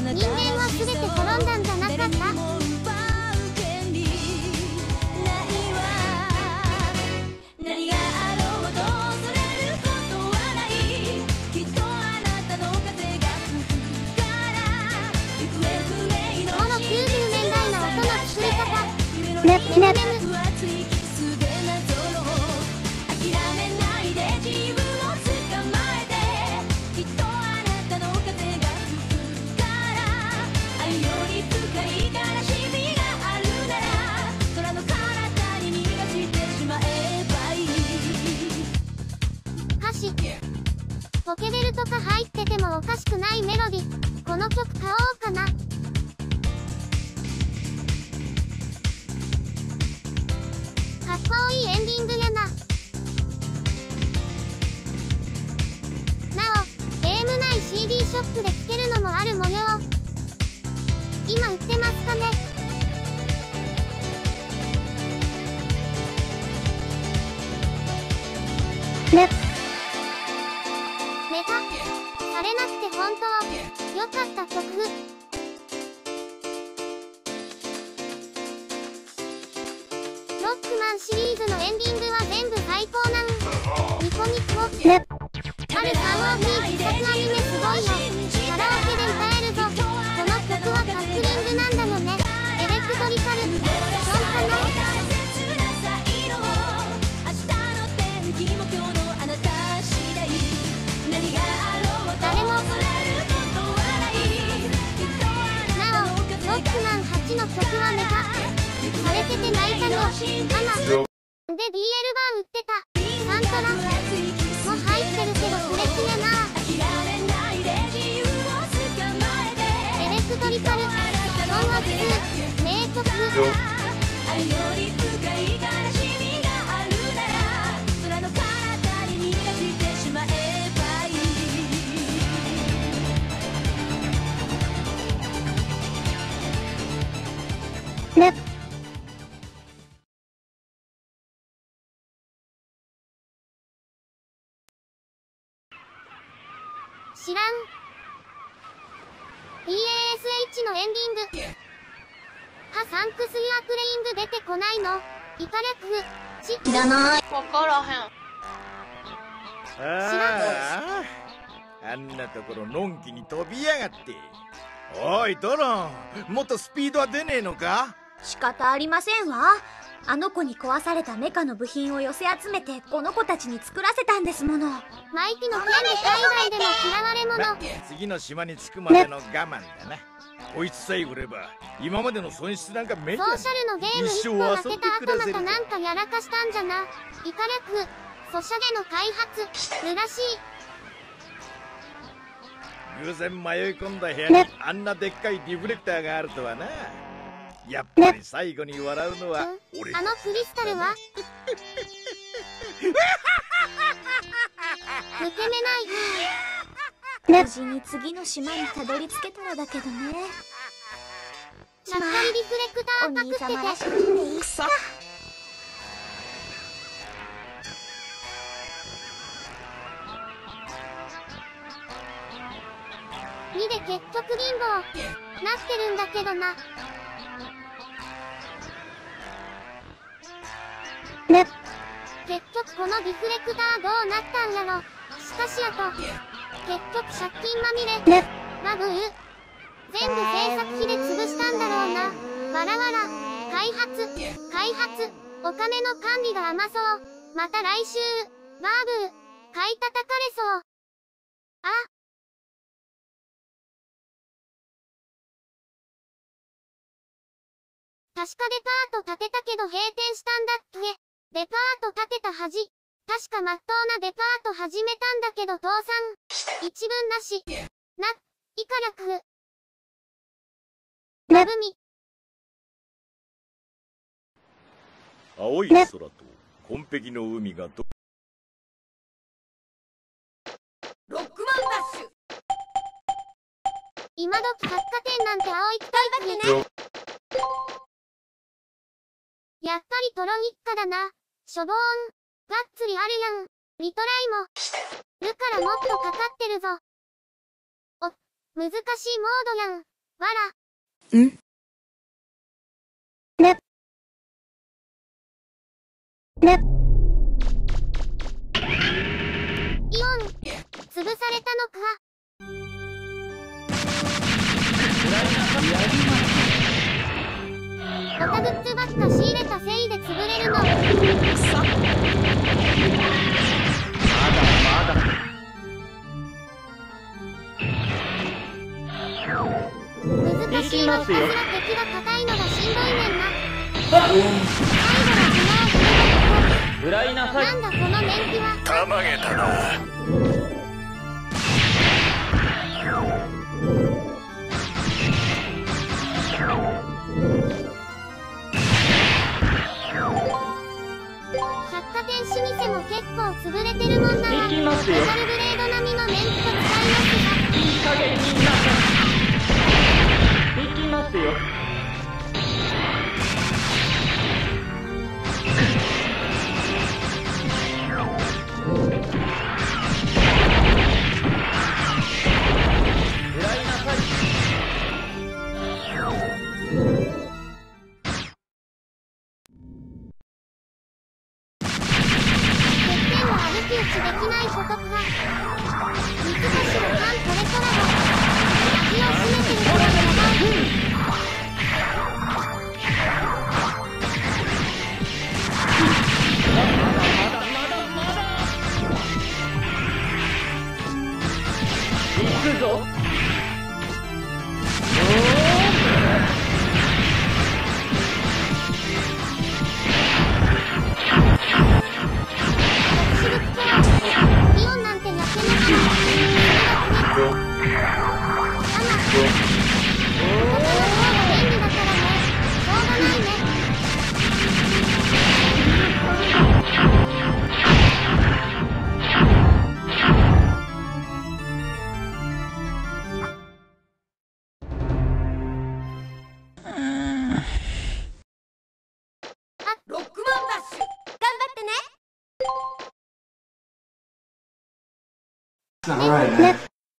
人間は全て滅んだんじゃなかった？ポケベルとか入っててもおかしくないメロディ。この曲買おうかな。かっこいいエンディングやな。なお、ゲーム内 CD ショップで聴けるのもある模様。今売ってますかね？ネタされなくて本当良かった曲。ロックマンシリーズのエンディングは全部最高なん。ニコニコ。ある3話に自作アニメすごいよ。カラオケで歌えるぞ。この曲はカップリングなんだよね。エレクトリカルそうかな。ロックマン8の曲はネタされてて泣いたの。アナで DL バー売ってた。サントラも入ってるけどプレスやな。エレクトリカル昭和2名曲。知らん。 PASH のエンディング。ハサンクス・ユア・プレイング出てこないの？イカ略フ知らない。わからへん。知らん。 あんなところのんきに飛びやがって。おいドロン、もっとスピードは出ねえのか？ 仕方ありませんわ。あの子に壊されたメカの部品を寄せ集めてこの子たちに作らせたんですもの。 マイティの剣で海外でも嫌われ者。 次の島に着くまでの我慢だな。こいつさえ売れば今までの損失なんかめちゃソーシャルのゲーム1個負けた後またなんかやらかしたんじゃな。イカ略ソシャゲの開発るらしい。 偶然迷い込んだ部屋にあんなでっかいリフレクターがあるとはな。やっぱり最後に笑うのは俺。 あのクリスタルは抜け目ない。 無事に次の島にたどり着けたらだけどね。 しゃっかりリフレクターパクってて。 お兄様らしくていいっすか。 2で結局リンボーなってるんだけどな。結局このリフレクターどうなったんやろ。しかしあと結局借金まみれバブー全部制作費で潰したんだろうな。わらわら開発お金の管理が甘そう。また来週バーブー買い叩かれそう。あ確かデパート建てたけど閉店したんだっけ。デパート建てた恥。確かまっとうなデパート始めたんだけど倒産。一文なし。イカ略ラブミ。 青い空と紺碧の海がロックマンダッシュ。 今時百貨店なんて青い機体だけね。やっぱりトロニッカだな。しょぼーん。がっつりあるやん。リトライも。るからもっとかかってるぞ。難しいモードやん。 わら。イオン、潰されたのか。オタグッズばっか仕入れたせいで潰れるの。難しいのひたすら敵が硬いのがしんどいねんな。最後は食らいなさい。 なんだこの年季は。 たまげたな。 百貨店老舗も結構潰れてるもんな。メタルブレード並みのメンツと使いますが、 いい加減になさい。行きますよ。食らいなさい。 歩き打ちできないことか。三つ星の反これからが気を締めてるからやばい。 行くぞ。 イオンなんてやってなかった。便利だからね。しょうがないね。 ロックマンダッシュ頑張ってね。 Alright, man.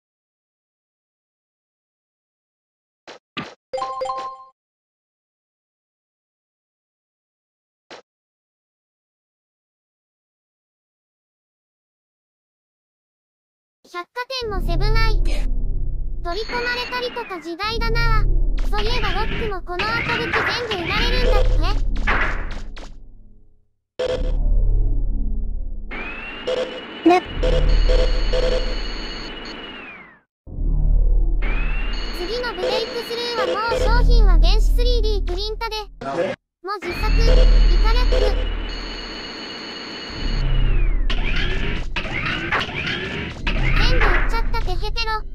百貨店もセブンアイ。取り込まれたりとか時代だな。そういえばロックもこの後武器全部売られるんだって。次のブレイクスルーはもう商品は電子 3D プリンタでもう自作イカレック。全部売っちゃったテヘペロ。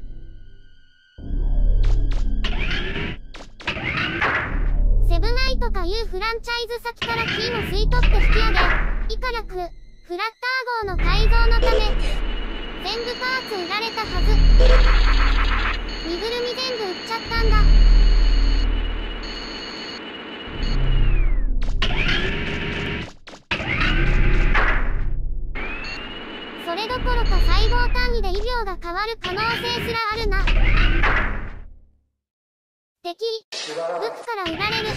セブンアイとかいうフランチャイズ先からキーも吸い取って引き上げ、イカラク、フラッター号の改造のため全部パーツ売られたはず。身ぐるみ全部売っちゃったんだ。それどころか細胞単位で医療が変わる可能性すらあるな。敵、武器から売られる。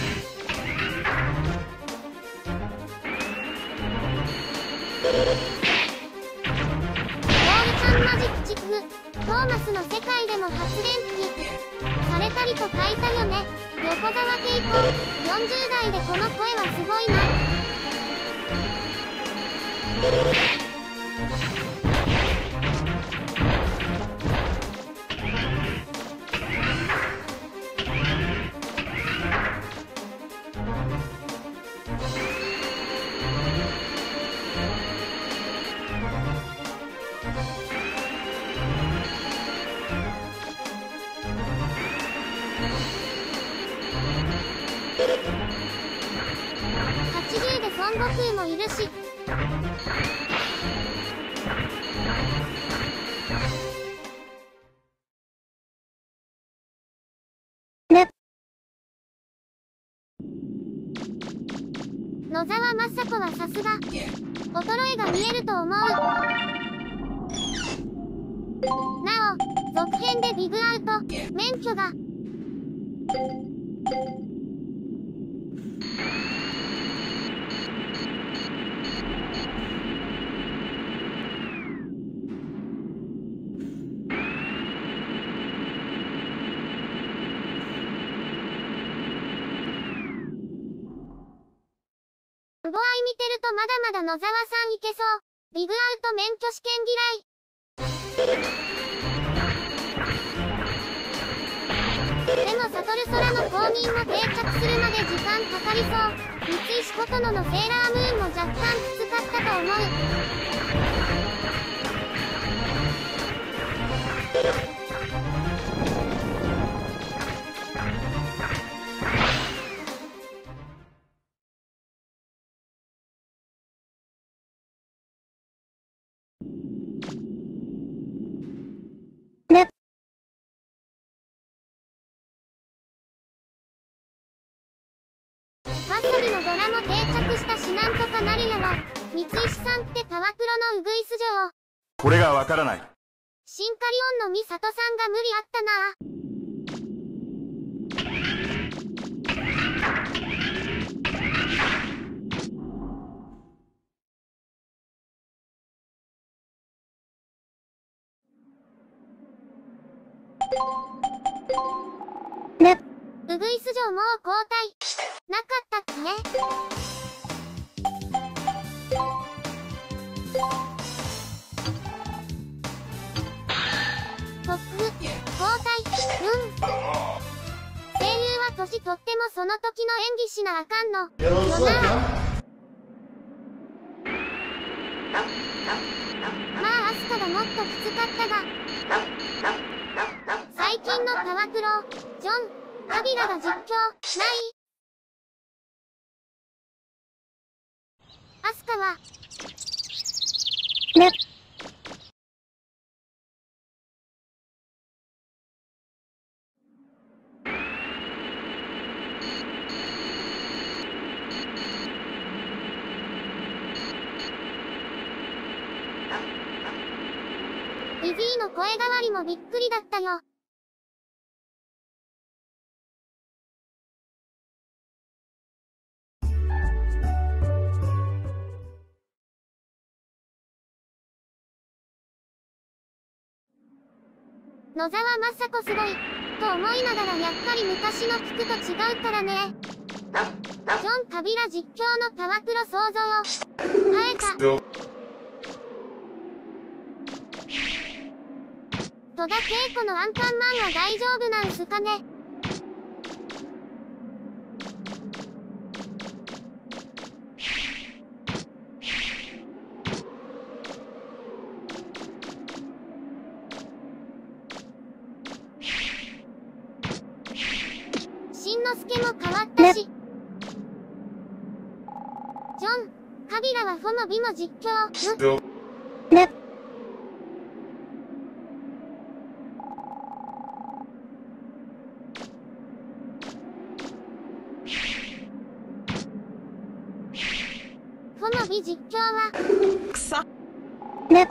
マジックチック、トーマスの世界でも発電機されたりと書いたよね。横澤慶子、40代でこの声はすごいな。80で孫悟空もいるし。野沢雅子はさすが衰えが見えると思う。なお続編でビグアウト免許が不合愛見てるとまだまだ野沢さんいけそう。ビグアウト免許試験嫌い。でもサトル空の公認も定着するまで時間かかりそう。三石琴乃のセーラームーンも若干きつかったと思う。わさびのドラも定着したしなんとかなるやろ。三石さんってパワプロのウグイス嬢。 これがわからない。 シンカリオンのミサトさんが無理あったな。ウグイス嬢もう交代なかったっけね。トップ交代。声優は年取ってもその時の演技しなあかんのよな。まあアスカがもっときつかったが、最近のパワプロジョンカビラが実況ない。アスカはビビーの声変わりもびっくりだったよ。野沢雅子すごいと思いながらやっぱり昔の聞くと違うからね。ジョン・カビラ実況のパワプロ想像を変えた。戸田恵子のアンパンマンは大丈夫なんすかね。しんのすけも変わったし、ジョン・カビラはフォもビも実況。フォのビ実況はくそね。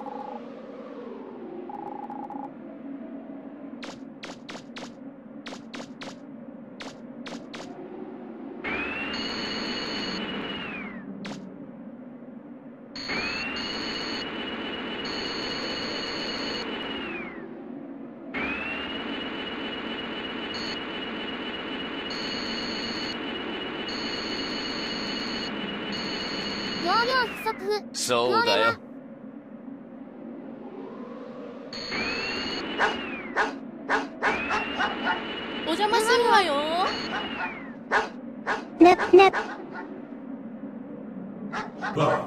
容量不足。 そうだよ。 お邪魔するわよ。 ね。ローラ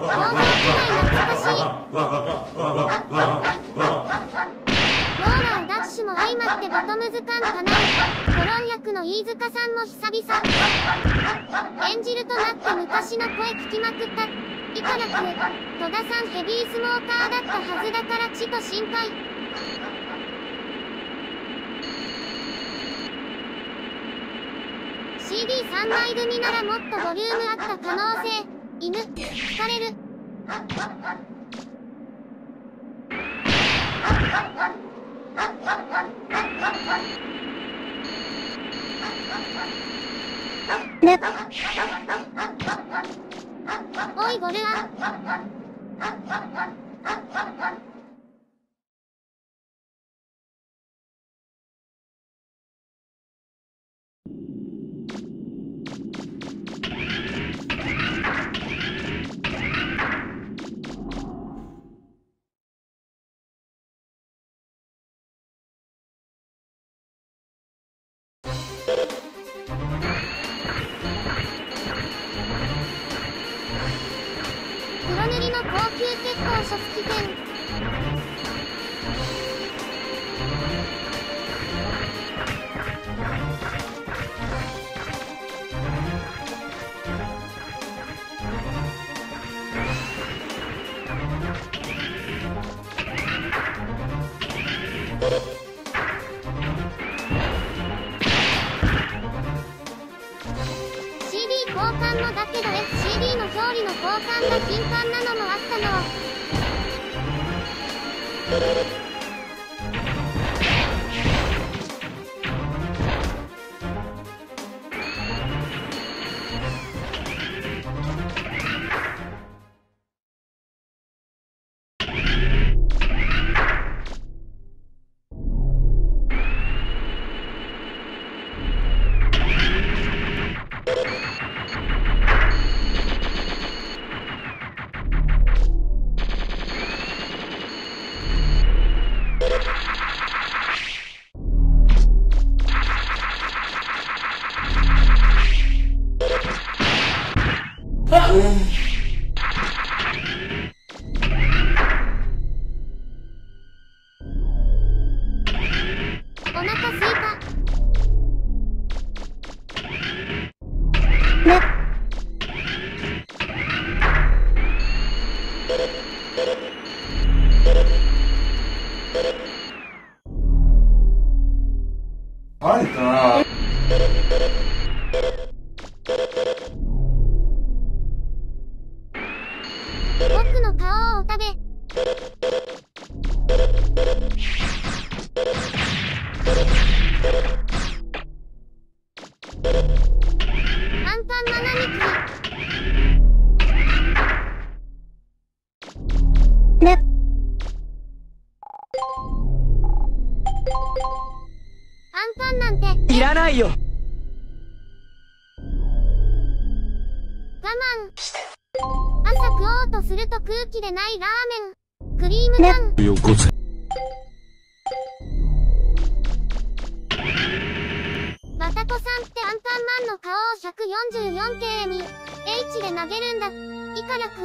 ーダッシュも相まってバトムズ感かな。コロン役の飯塚さんも久々演じるとなって昔の声聞きまくった。以下なく戸田さんヘビースモーカーだったはずだからちと心配。CD3 枚組ならもっとボリュームあった可能性。犬聞かれる。 おいゴルア。黒塗りの高級鉄鋼食器店。CD 交換もだけど FCD の表裏の交換が頻繁なのもあったの。お腹すいた。 あれかな。 僕の顔をお食べ。アンパンマナミク。アンパンなんていらないよ。 我慢。朝食おうとすると空気でないラーメン。クリームパン。 よこせ。 バタコさんってアンパンマンの顔を144系に H で投げるんだ。以下略。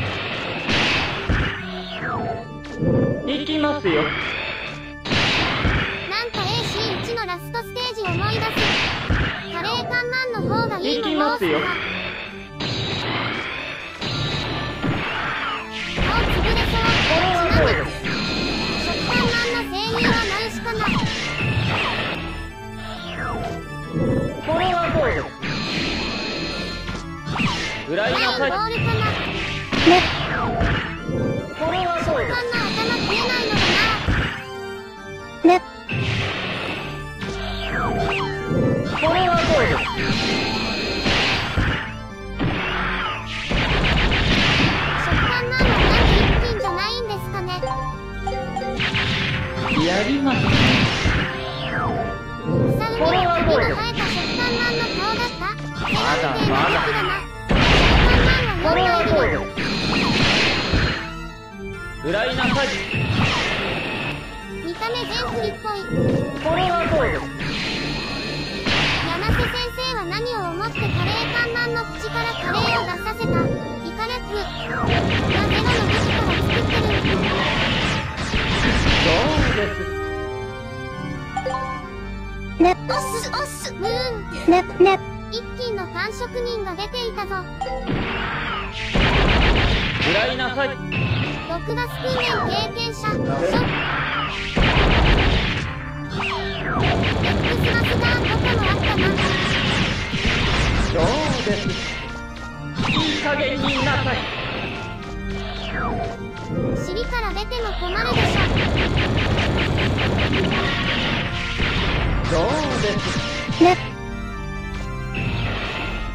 行きますよ。 なんか AC1 のラストステージ思い出す。カレーパンマンの方がいいの。 行きますよ。 顔つぶれそう。ちなみに食パンマンの声優はナウシかな。 これはどうです。裏いなさい。 ボールかな。 これはどうです。 食パンの頭食えないのだな。 これはどうです。 食パンマンはなんで一品じゃないんですかね。 やります。 草梅に首が生えた食パンマンの顔だった。セランテーの敵だな。食パンマンは4体いるよ。 裏いなさい。 見た目全振りっぽい。 これはどうです。 柳瀬先生は何を思ってカレーパンマンの口からカレーを出させた。イカレク。なゼロの武器から作ってる。 そうです。 オスオスムーン。一品のパン職人が出ていたぞ。 裏いなさい。 録画ス訓練経験者。X マスターとかもあったな。 そうです。いい加減になさい。 尻から出ても困るでしょ。 そうです。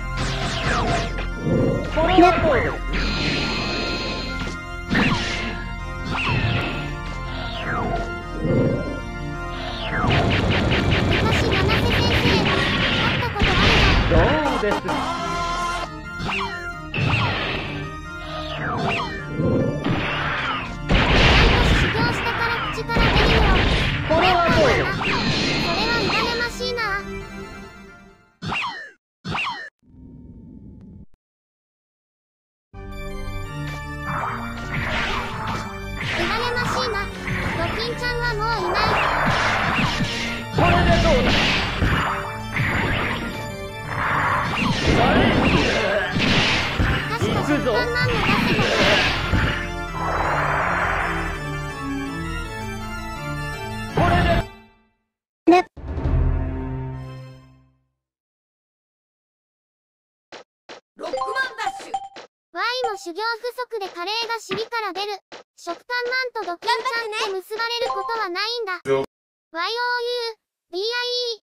修行不足でカレーが尻から出る。食パンマンとドキンちゃんって結ばれることはないんだ。YOU、BIE。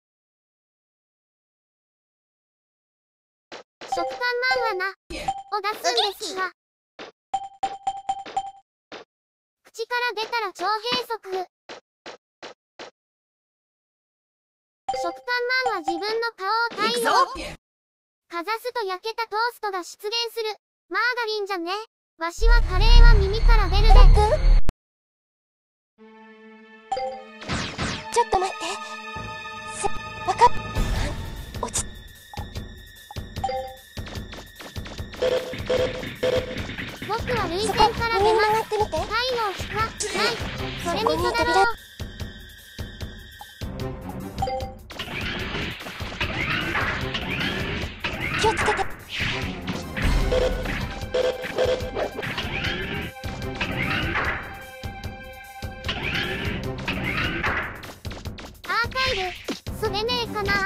食パンマンはな、を出すんですが。口から出たら超閉塞。食パンマンは自分の顔を太陽。かざすと焼けたトーストが出現する。マーガリンじゃね。わしはカレーは耳から出るで。 ちょっと待って。わかっ。落ち。 僕は涙腺から出ます。太陽しかない。それみそだろう。 気をつけて。 アーカイブ、すれねえかな。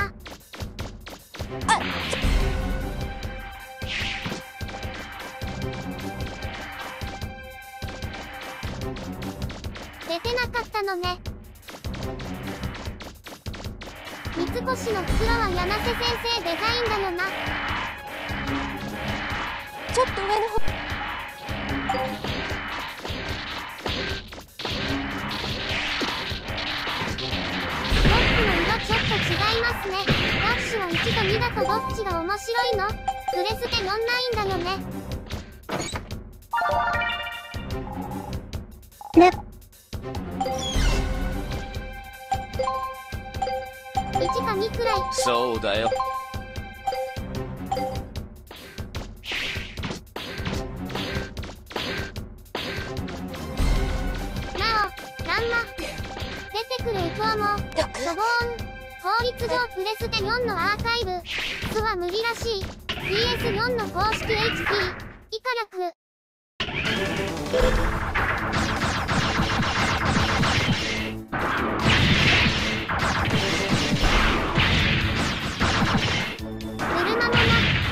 出てなかったのね。三越の袋は柳瀬先生デザインだよな。 ちょっと上の方。 僕の色ちょっと違いますね。ダッシュは1と2だとどっちが面白いの？プレステ4ないんだよね。ね。1か2くらい。 そうだよ。 出てくるエコアも、ショボーン、法律上プレステ4のアーカイブ、スは無理らしい、PS4 の公式 HP、イカラク。車もな。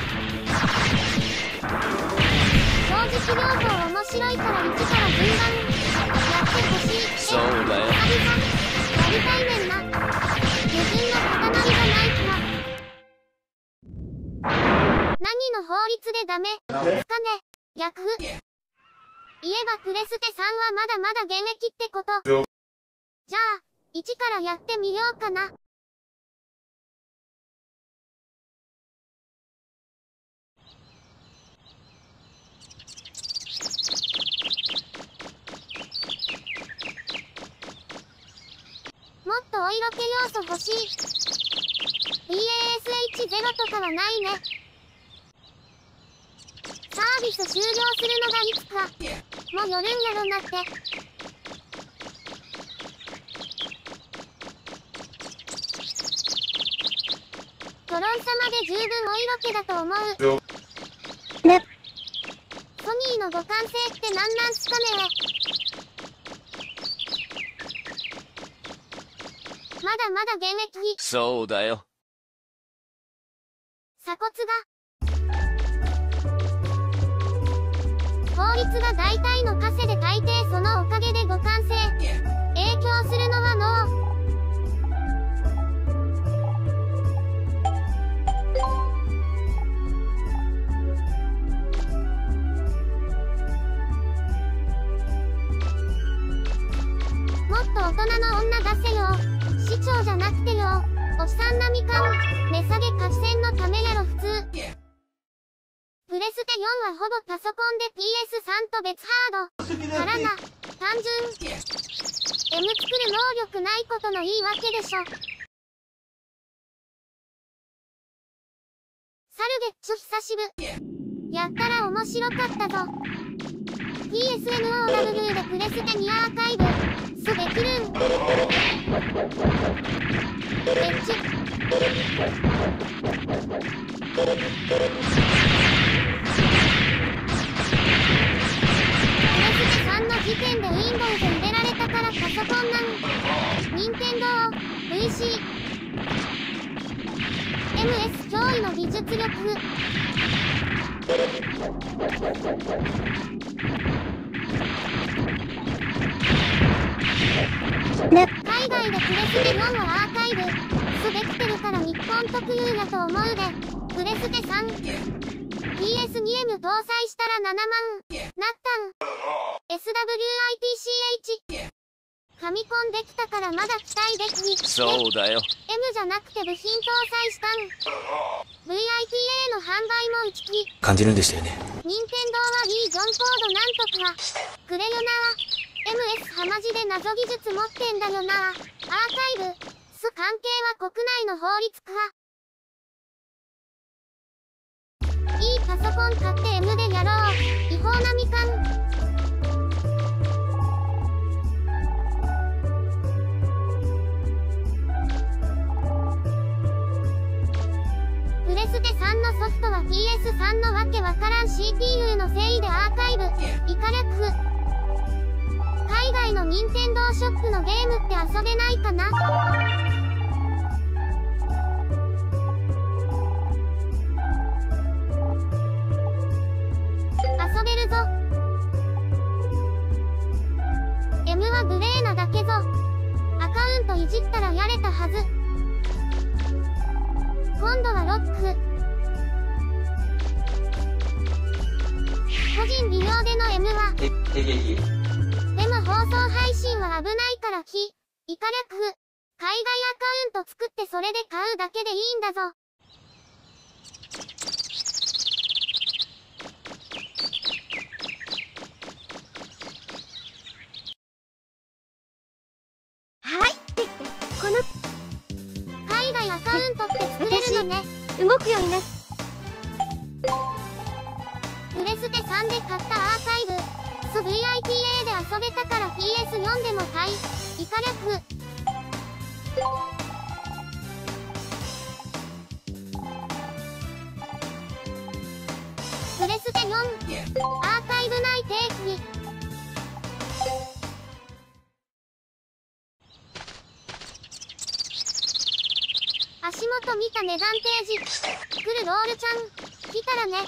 正直両方面白いから1から順番、やってほしい。 そうだよ。 やりたいねんな。矛盾の塊がないか。何の法律でダメですかね。逆。言えばプレステ3はまだまだ現役ってこと。じゃあ、1からやってみようかな。もっとお色気要素欲しい。BASH0 とかはないね。サービス終了するのがいつか。もう夜んやろなって。トロン様で十分お色気だと思う。ね。ソニーの互換性って何なんすかね。まだまだ現役。 そうだよ。 鎖骨が。法律が大体のカセで大抵そのおかげで互換性。影響するのは脳。 んな出せよ。市長じゃなくてよ。おっさん並みかん。値下げ合戦のためやろ普通。プレステ4はほぼパソコンで PS3 と別ハード。からな。単純。M 作る能力ないことのいいわけでしょ。サルゲッチュ久しぶ。やったら面白かったぞ。PSNOW でプレステ2アーカイブ。できるん。エッチ。3の時点で Windows 入れられたからパソコンなん。任天堂 VC MS 驚異の技術力。海外でプレステ4はアーカイブできてるから日本特有やと思うで。プレステ 3PS2M 搭載したら7万なったん。SWITCH ファミコンできたからまだ期待でき。 そうだよ。 M じゃなくて部品搭載したん。VITA の販売も打ち切り感じるんでしたよね。 任天堂はリージョンコードなんとかくれよな。MS はマジで謎技術持ってんだよな。アーカイブス関係は国内の法律か。いいパソコン買って M でやろう。違法なみかん。プレステ3のソフトは PS3 のわけわからん CPU のせいでアーカイブイカ略。海外の任天堂ショップのゲームって遊べないかな。遊べるぞ。 M はグレーなだけぞ。アカウントいじったらやれたはず。今度はロック。個人利用での M はでも放送配信は危ないからイカ略。海外アカウント作ってそれで買うだけでいいんだぞ。 はい。この海外アカウントって作れるのね。 動くようになっプレステ3で買ったアーカイブVITA で遊べたから PS4 でも買いイカ略。プレステ4アーカイブ内定期。足元見た値段提示。来るロールちゃん来たらね。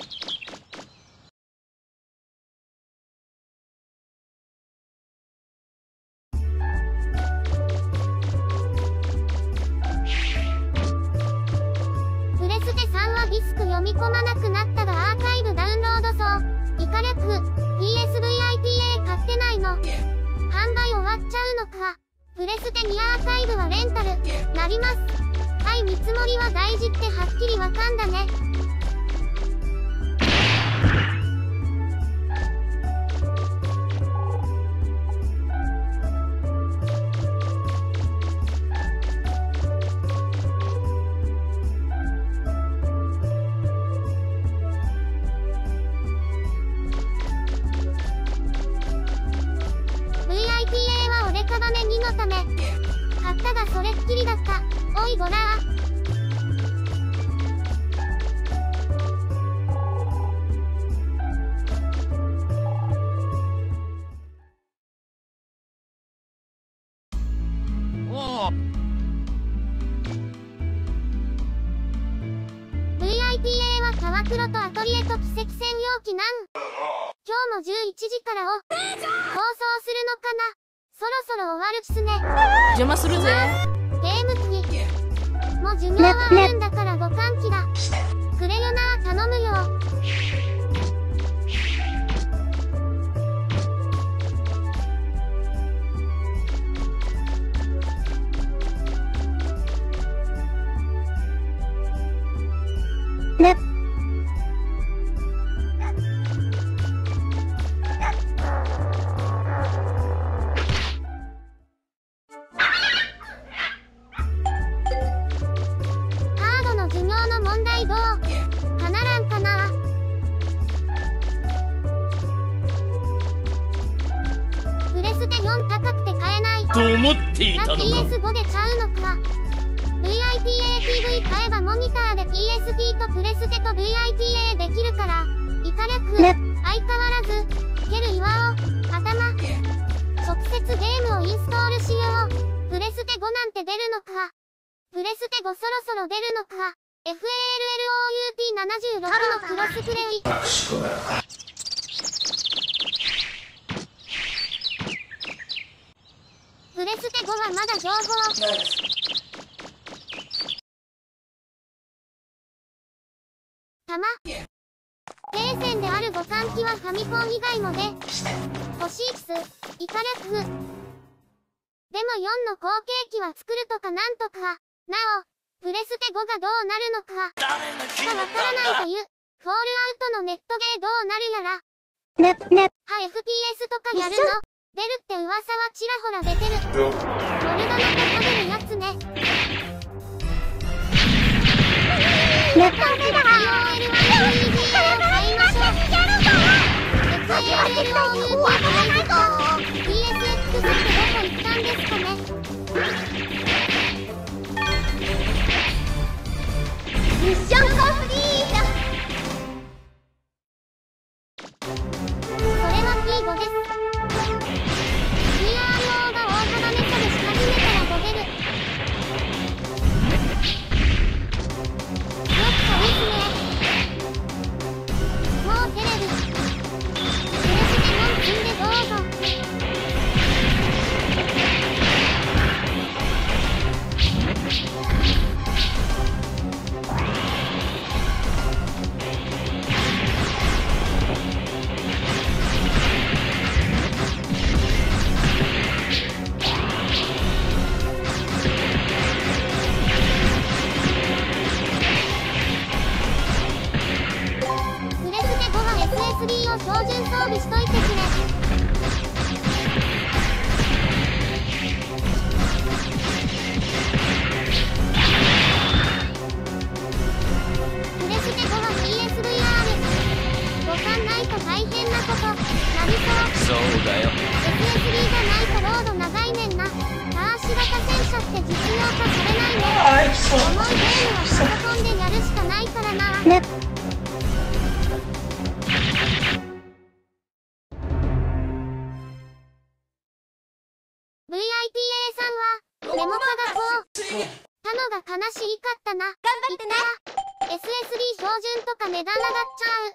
プレステ3はディスク読み込まなくなったがアーカイブダウンロード層イカ略。 PSVITA 買ってないの。販売終わっちゃうのか。プレステ2アーカイブはレンタルなります。はい、見積もりは大事ってはっきりわかんだね。VITA は俺かばめ2のため買ったがそれっきりだった。おいごらー。VITA は川黒とアトリエと奇跡専用機なん。今日も11時からを放送するのかな。そろそろ終わるっすね。 邪魔するぜ。 ゲーム機もう寿命はあるんだから互換機だ。くれよな、頼むよ。 カードの授業の問題どうかならんかな。プレステ4高くて買えないと思っていたのか。 PS5 でちゃうのか。 VIPA-TV 買えばモニターで PSP とプレステと VIPA できるからイカ略相変わらず蹴る岩を頭直接ゲームをインストールしよう。プレステ5なんて出るのか。プレステ5そろそろ出るのか。 FALLOUT76 のクロスプレイ。プレステ5はまだ情報。低線である互換機はファミコン以外もで欲しいっす。イカ略でも4の後継機は作るとかなんとか。なおプレステ5がどうなるのかしかわからないというフォールアウトのネットゲーどうなるやら。は FPS とかやるの出るって噂はちらほら出てる。モルドナで食べるやつね。ダメだ。POL1VGA を買いましょう。FALLOUT を買えないと PSX ってどこ行ったんですかね。ミッションコンプリート。それは P5 です。PRO が大幅ネットでし始めたらボケる。よくかですね。もうテレビプレステ4金でどうぞ。プレステ5は SSD を標準装備しといてくれ。プレステ5は PSVR 互換ないと大変なことなりそう。 そうだよ。 SSD がないとロード長いねんな。ターシ型戦車って実用化されないね。重いゲームはパソコンでやるしかないからな。VIPA さんはメモ化がこうたのが悲しいかったな。頑張ってな。 SSD 標準とか値段上がっちゃう。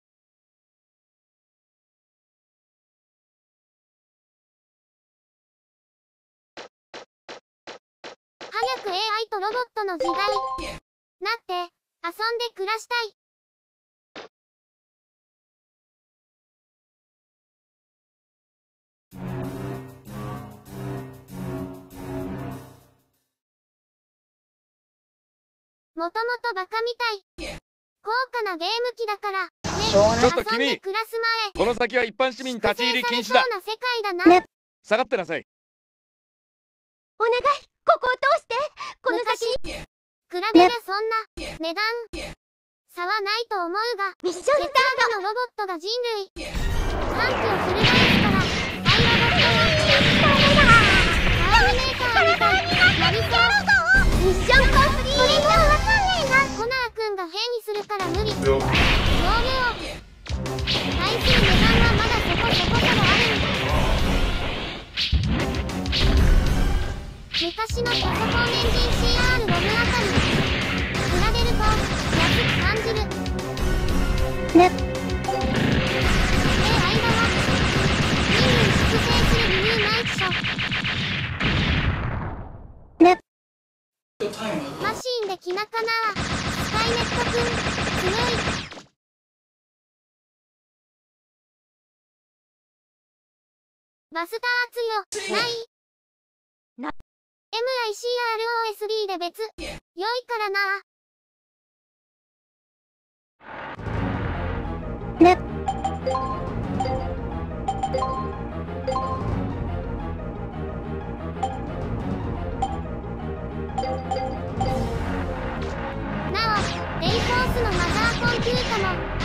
早く AI とロボットの時代なって遊んで暮らしたい。もともとバカみたい高価なゲーム機だからね。 ちょっと遊んで暮らすこの先は一般市民立ち入り禁止だ。 前そうな世界だな。 下がってなさい。 お願い、ここを通して。この先比べりゃそんな値段差はないと思うが、 ミッションスタート。 のロボットが人類歓喜を翻すからアイロボットはターミネーターみたいなりそう。 ミッションコンプリート。これもうわかんねえな。 コナーくんが変異するから無理。容量対する値段はまだそこそこそろある。昔のパソコンエンジン CR ロムあたり比べると安く感じる。間は人類粛清する理由ないっしょ。マシーンできなかな。スカイネットくん強い。バスター強ない。MICROSD で別良いからな。 なお、レイフォースのマザーコンピュータも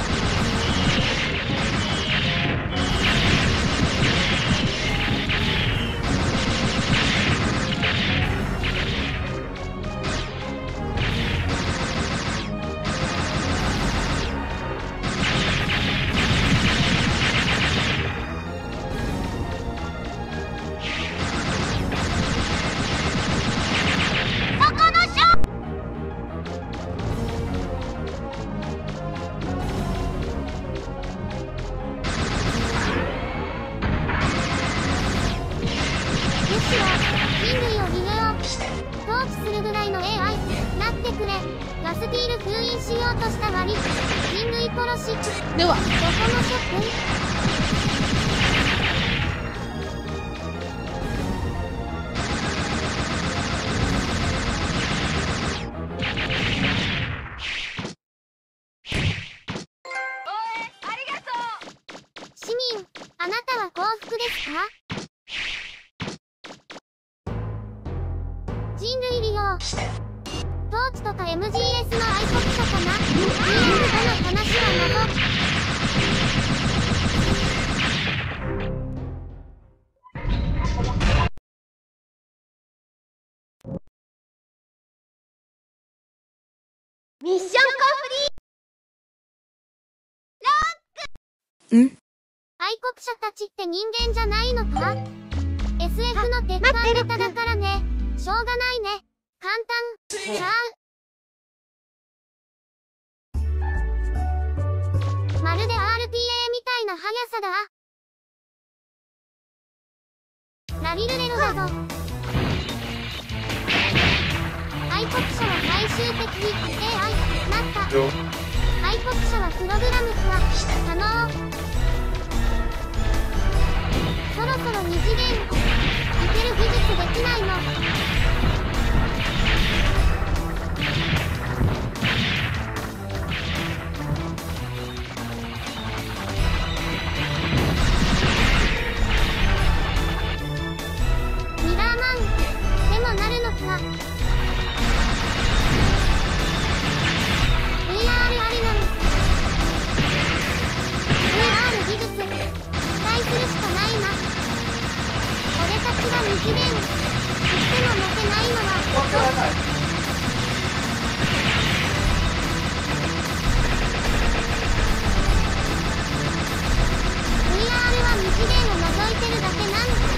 ではどこのショップ？市民、あなたは幸福ですか？人類利用トーチとか MGS の愛国者かな？ DM との話は謎。 ミッションコンプリート。 愛国者たちって人間じゃないのか？ SF の鉄板ネタだからね。しょうがないね。簡単ちゃう。まるで RTA みたいな速さだ。ラリルレロだぞ。愛国者は最終的に AI なった。愛国者はプログラム化可能。そろそろ2次元いける技術できないの？ミラーマンでもなるのか？ VR ありなの？ VR 技術期待するしかないな。俺たちが二次元知っても負けないのはVR は二次元を覗いてるだけなの？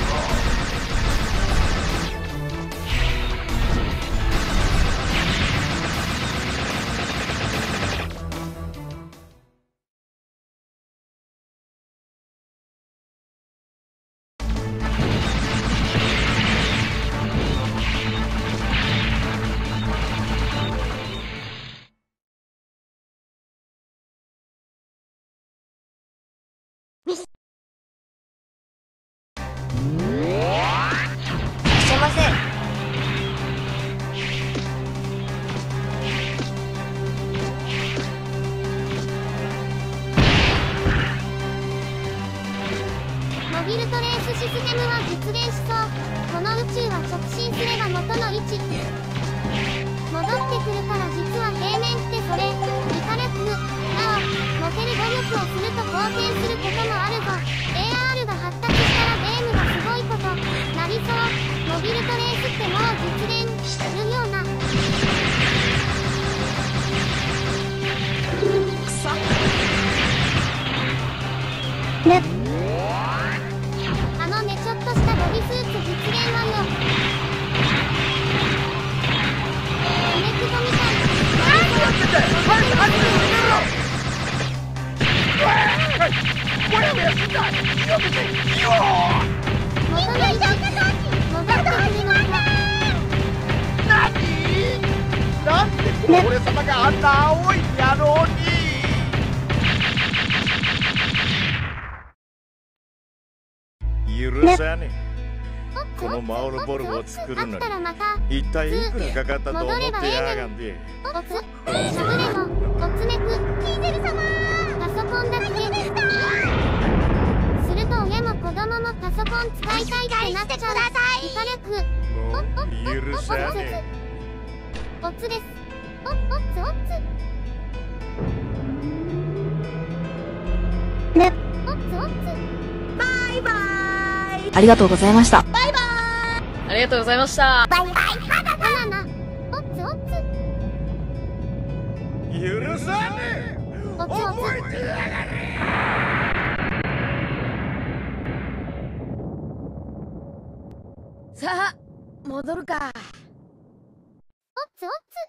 モビルトレースシステムは実現しそう。この宇宙は直進すれば元の位置戻ってくるから、実は平面ってそれリカルクなおモテる努力をすると貢献することもあるぞ。 AR が発達したらゲームがすごいことなりそう。モビルトレースってもう実現するような。あのね、ちょっとしたボディスーツ実現はよ。コネクトみたい。何やってんだよ。早く始めろ。もやもやすんだ。やめて。よー。元の位置戻ってくるのか。 なんで俺様があんな青い野郎に。許さねえ。このマオルボルブを作るのに一体いくらかかったと思ってやがんで。 おつしゃぶれのおつめくキーゼル様。パソコンン使いたいってなっちゃう。イカ略。 許さねえ。 おつです。おつ。ね。おつ。 バイバイ。 ありがとうございました。 バイバイ。 ありがとうございました。 バイバイ。バナナ。おつ。 許さねえ。覚えてやがれ。 さあ戻るか。 おつ。